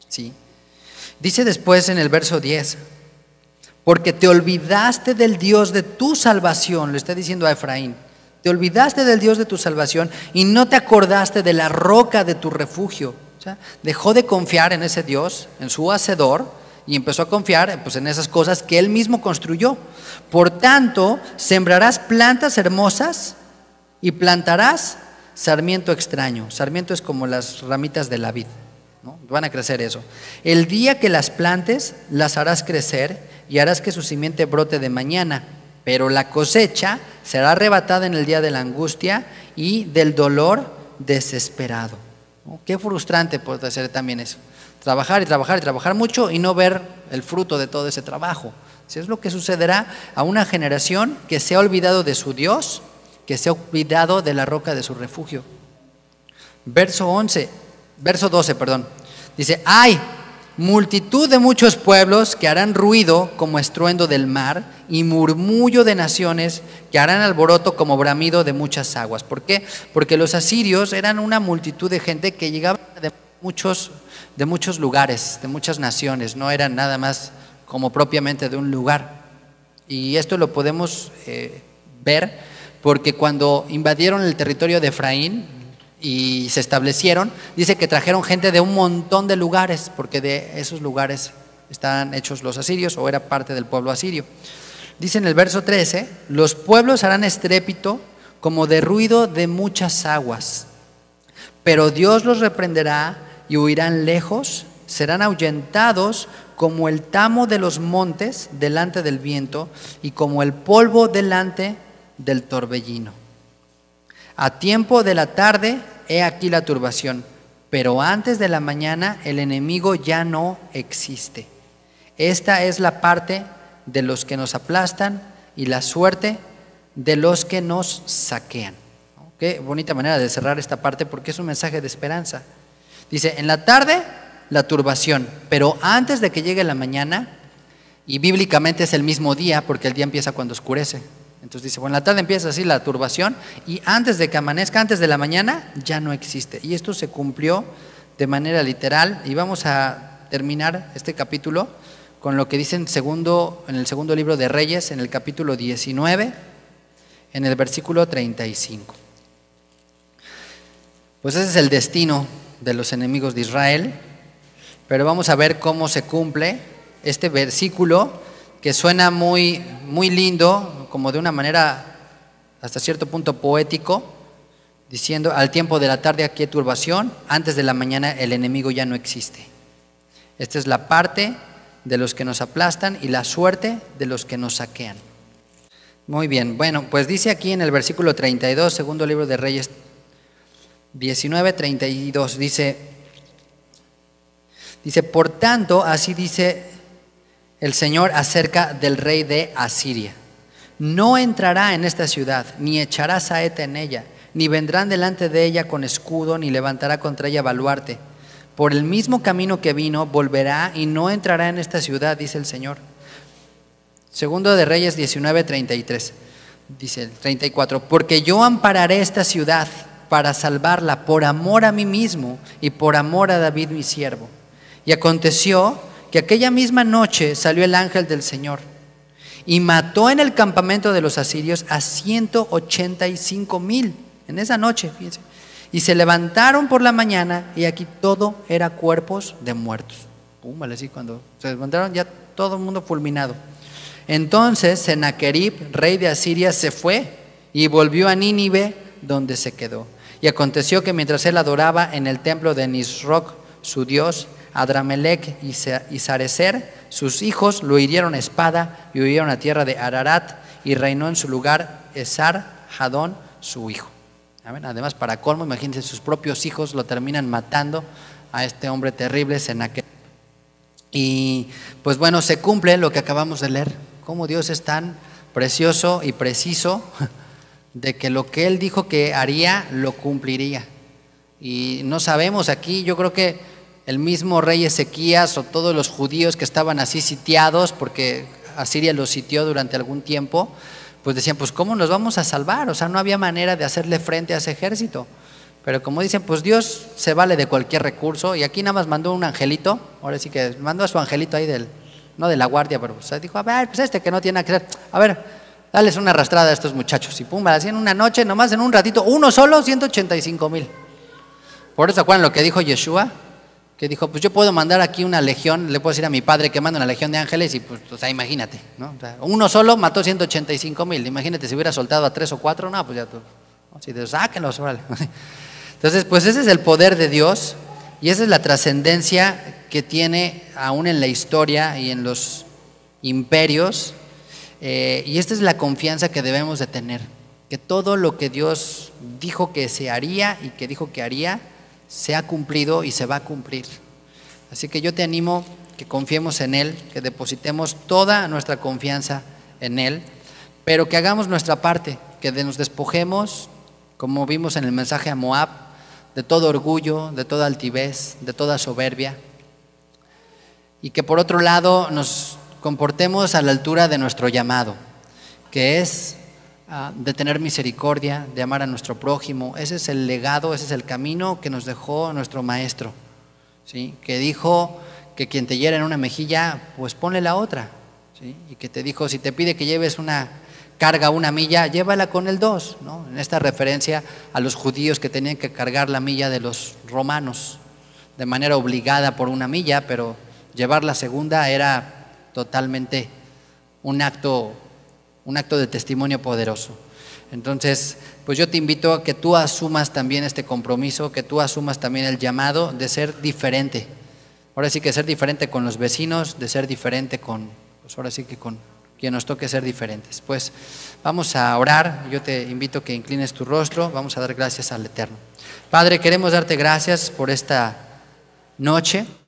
¿sí? Dice después en el verso diez, porque te olvidaste del Dios de tu salvación, le está diciendo a Efraín, te olvidaste del Dios de tu salvación y no te acordaste de la roca de tu refugio. O sea, dejó de confiar en ese Dios, en su hacedor, y empezó a confiar pues, en esas cosas que él mismo construyó. Por tanto, sembrarás plantas hermosas y plantarás sarmiento extraño. Sarmiento es como las ramitas de la vid, ¿no? Van a crecer eso. El día que las plantes, las harás crecer y harás que su simiente brote de mañana, pero la cosecha será arrebatada en el día de la angustia y del dolor desesperado, ¿no? Qué frustrante puede ser también eso. Trabajar y trabajar y trabajar mucho y no ver el fruto de todo ese trabajo. Eso es lo que sucederá a una generación que se ha olvidado de su Dios, que se ha olvidado de la roca de su refugio. Verso once, verso doce, perdón. Dice, hay multitud de muchos pueblos que harán ruido como estruendo del mar y murmullo de naciones que harán alboroto como bramido de muchas aguas. ¿Por qué? Porque los asirios eran una multitud de gente que llegaba de muchos, de muchos lugares, de muchas naciones, no eran nada más como propiamente de un lugar. Y esto lo podemos eh, ver porque cuando invadieron el territorio de Efraín y se establecieron, dice que trajeron gente de un montón de lugares, porque de esos lugares estaban hechos los asirios o era parte del pueblo asirio. Dice en el verso trece, los pueblos harán estrépito como de ruido de muchas aguas, pero Dios los reprenderá y huirán lejos, serán ahuyentados como el tamo de los montes delante del viento y como el polvo delante del torbellino. A tiempo de la tarde, he aquí la turbación, pero antes de la mañana el enemigo ya no existe. Esta es la parte de los que nos aplastan y la suerte de los que nos saquean. Qué bonita manera de cerrar esta parte porque es un mensaje de esperanza. Dice, en la tarde la turbación, pero antes de que llegue la mañana, y bíblicamente es el mismo día porque el día empieza cuando oscurece. Entonces dice, bueno, en la tarde empieza así la turbación y antes de que amanezca, antes de la mañana, ya no existe. Y esto se cumplió de manera literal y vamos a terminar este capítulo con lo que dice en, segundo, en el segundo libro de Reyes, en el capítulo diecinueve, en el versículo treinta y cinco. Pues ese es el destino de los enemigos de Israel, pero vamos a ver cómo se cumple este versículo que suena muy, muy lindo, como de una manera hasta cierto punto poético, diciendo, al tiempo de la tarde aquí hay turbación, antes de la mañana el enemigo ya no existe. Esta es la parte de los que nos aplastan y la suerte de los que nos saquean. Muy bien, bueno, pues dice aquí en el versículo treinta y dos, segundo libro de Reyes diecinueve, treinta y dos, dice, dice, por tanto, así dice el Señor acerca del rey de Asiria. No entrará en esta ciudad, ni echará saeta en ella, ni vendrán delante de ella con escudo, ni levantará contra ella baluarte. Por el mismo camino que vino, volverá y no entrará en esta ciudad, dice el Señor. Segundo de Reyes diecinueve, treinta y tres, dice el treinta y cuatro, porque yo ampararé esta ciudad para salvarla por amor a mí mismo y por amor a David mi siervo. Y aconteció que aquella misma noche salió el ángel del Señor y mató en el campamento de los asirios a ciento ochenta y cinco mil en esa noche, fíjense. Y se levantaron por la mañana y aquí todo era cuerpos de muertos. Pum, vale, así cuando se levantaron ya todo el mundo fulminado. Entonces Sennacherib, rey de Asiria, se fue y volvió a Nínive, donde se quedó. Y aconteció que mientras él adoraba en el templo de Nisroch, su dios, Adramelech y Sarecer, sus hijos lo hirieron a espada y huyeron a tierra de Ararat y reinó en su lugar Esar-Hadón, su hijo. Además, para colmo, imagínense, sus propios hijos lo terminan matando a este hombre terrible, Sennacherib. Y pues bueno, se cumple lo que acabamos de leer, cómo Dios es tan precioso y preciso de que lo que Él dijo que haría, lo cumpliría. Y no sabemos aquí, yo creo que el mismo rey Ezequías o todos los judíos que estaban así sitiados, porque Asiria los sitió durante algún tiempo, pues decían, pues ¿cómo nos vamos a salvar? O sea, no había manera de hacerle frente a ese ejército. Pero como dicen, pues Dios se vale de cualquier recurso y aquí nada más mandó un angelito, ahora sí que mandó a su angelito ahí del, no de la guardia, pero pues dijo, a ver, pues este que no tiene nada que hacer, a ver, dales una arrastrada a estos muchachos. Y pum, así en una noche, nomás en un ratito, uno solo, ciento ochenta y cinco mil. Por eso, ¿se acuerdan lo que dijo Yeshua? Que dijo, pues yo puedo mandar aquí una legión, le puedo decir a mi padre que manda una legión de ángeles y pues, o sea, imagínate, ¿no? O sea, uno solo mató ciento ochenta y cinco mil, imagínate si hubiera soltado a tres o cuatro, no, pues ya tú, así de, sáquenlos, órale. Entonces, pues ese es el poder de Dios y esa es la trascendencia que tiene aún en la historia y en los imperios, eh, y esta es la confianza que debemos de tener, que todo lo que Dios dijo que se haría y que dijo que haría, se ha cumplido y se va a cumplir. Así que yo te animo que confiemos en Él, que depositemos toda nuestra confianza en Él, pero que hagamos nuestra parte, que nos despojemos, como vimos en el mensaje a Moab, de todo orgullo, de toda altivez, de toda soberbia, y que por otro lado nos comportemos a la altura de nuestro llamado, que es uh, de tener misericordia, de amar a nuestro prójimo. Ese es el legado, ese es el camino que nos dejó nuestro maestro, ¿sí? Que dijo que quien te hiera en una mejilla, pues ponle la otra, ¿sí? Y que te dijo, si te pide que lleves una carga una milla, llévala con el dos, ¿no? En esta referencia a los judíos que tenían que cargar la milla de los romanos de manera obligada por una milla, pero llevar la segunda era totalmente un acto, un acto de testimonio poderoso. Entonces, pues yo te invito a que tú asumas también este compromiso, que tú asumas también el llamado de ser diferente. Ahora sí que ser diferente con los vecinos, de ser diferente con, pues ahora sí que con quien nos toque ser diferentes. Pues vamos a orar, yo te invito a que inclines tu rostro, vamos a dar gracias al Eterno. Padre, queremos darte gracias por esta noche.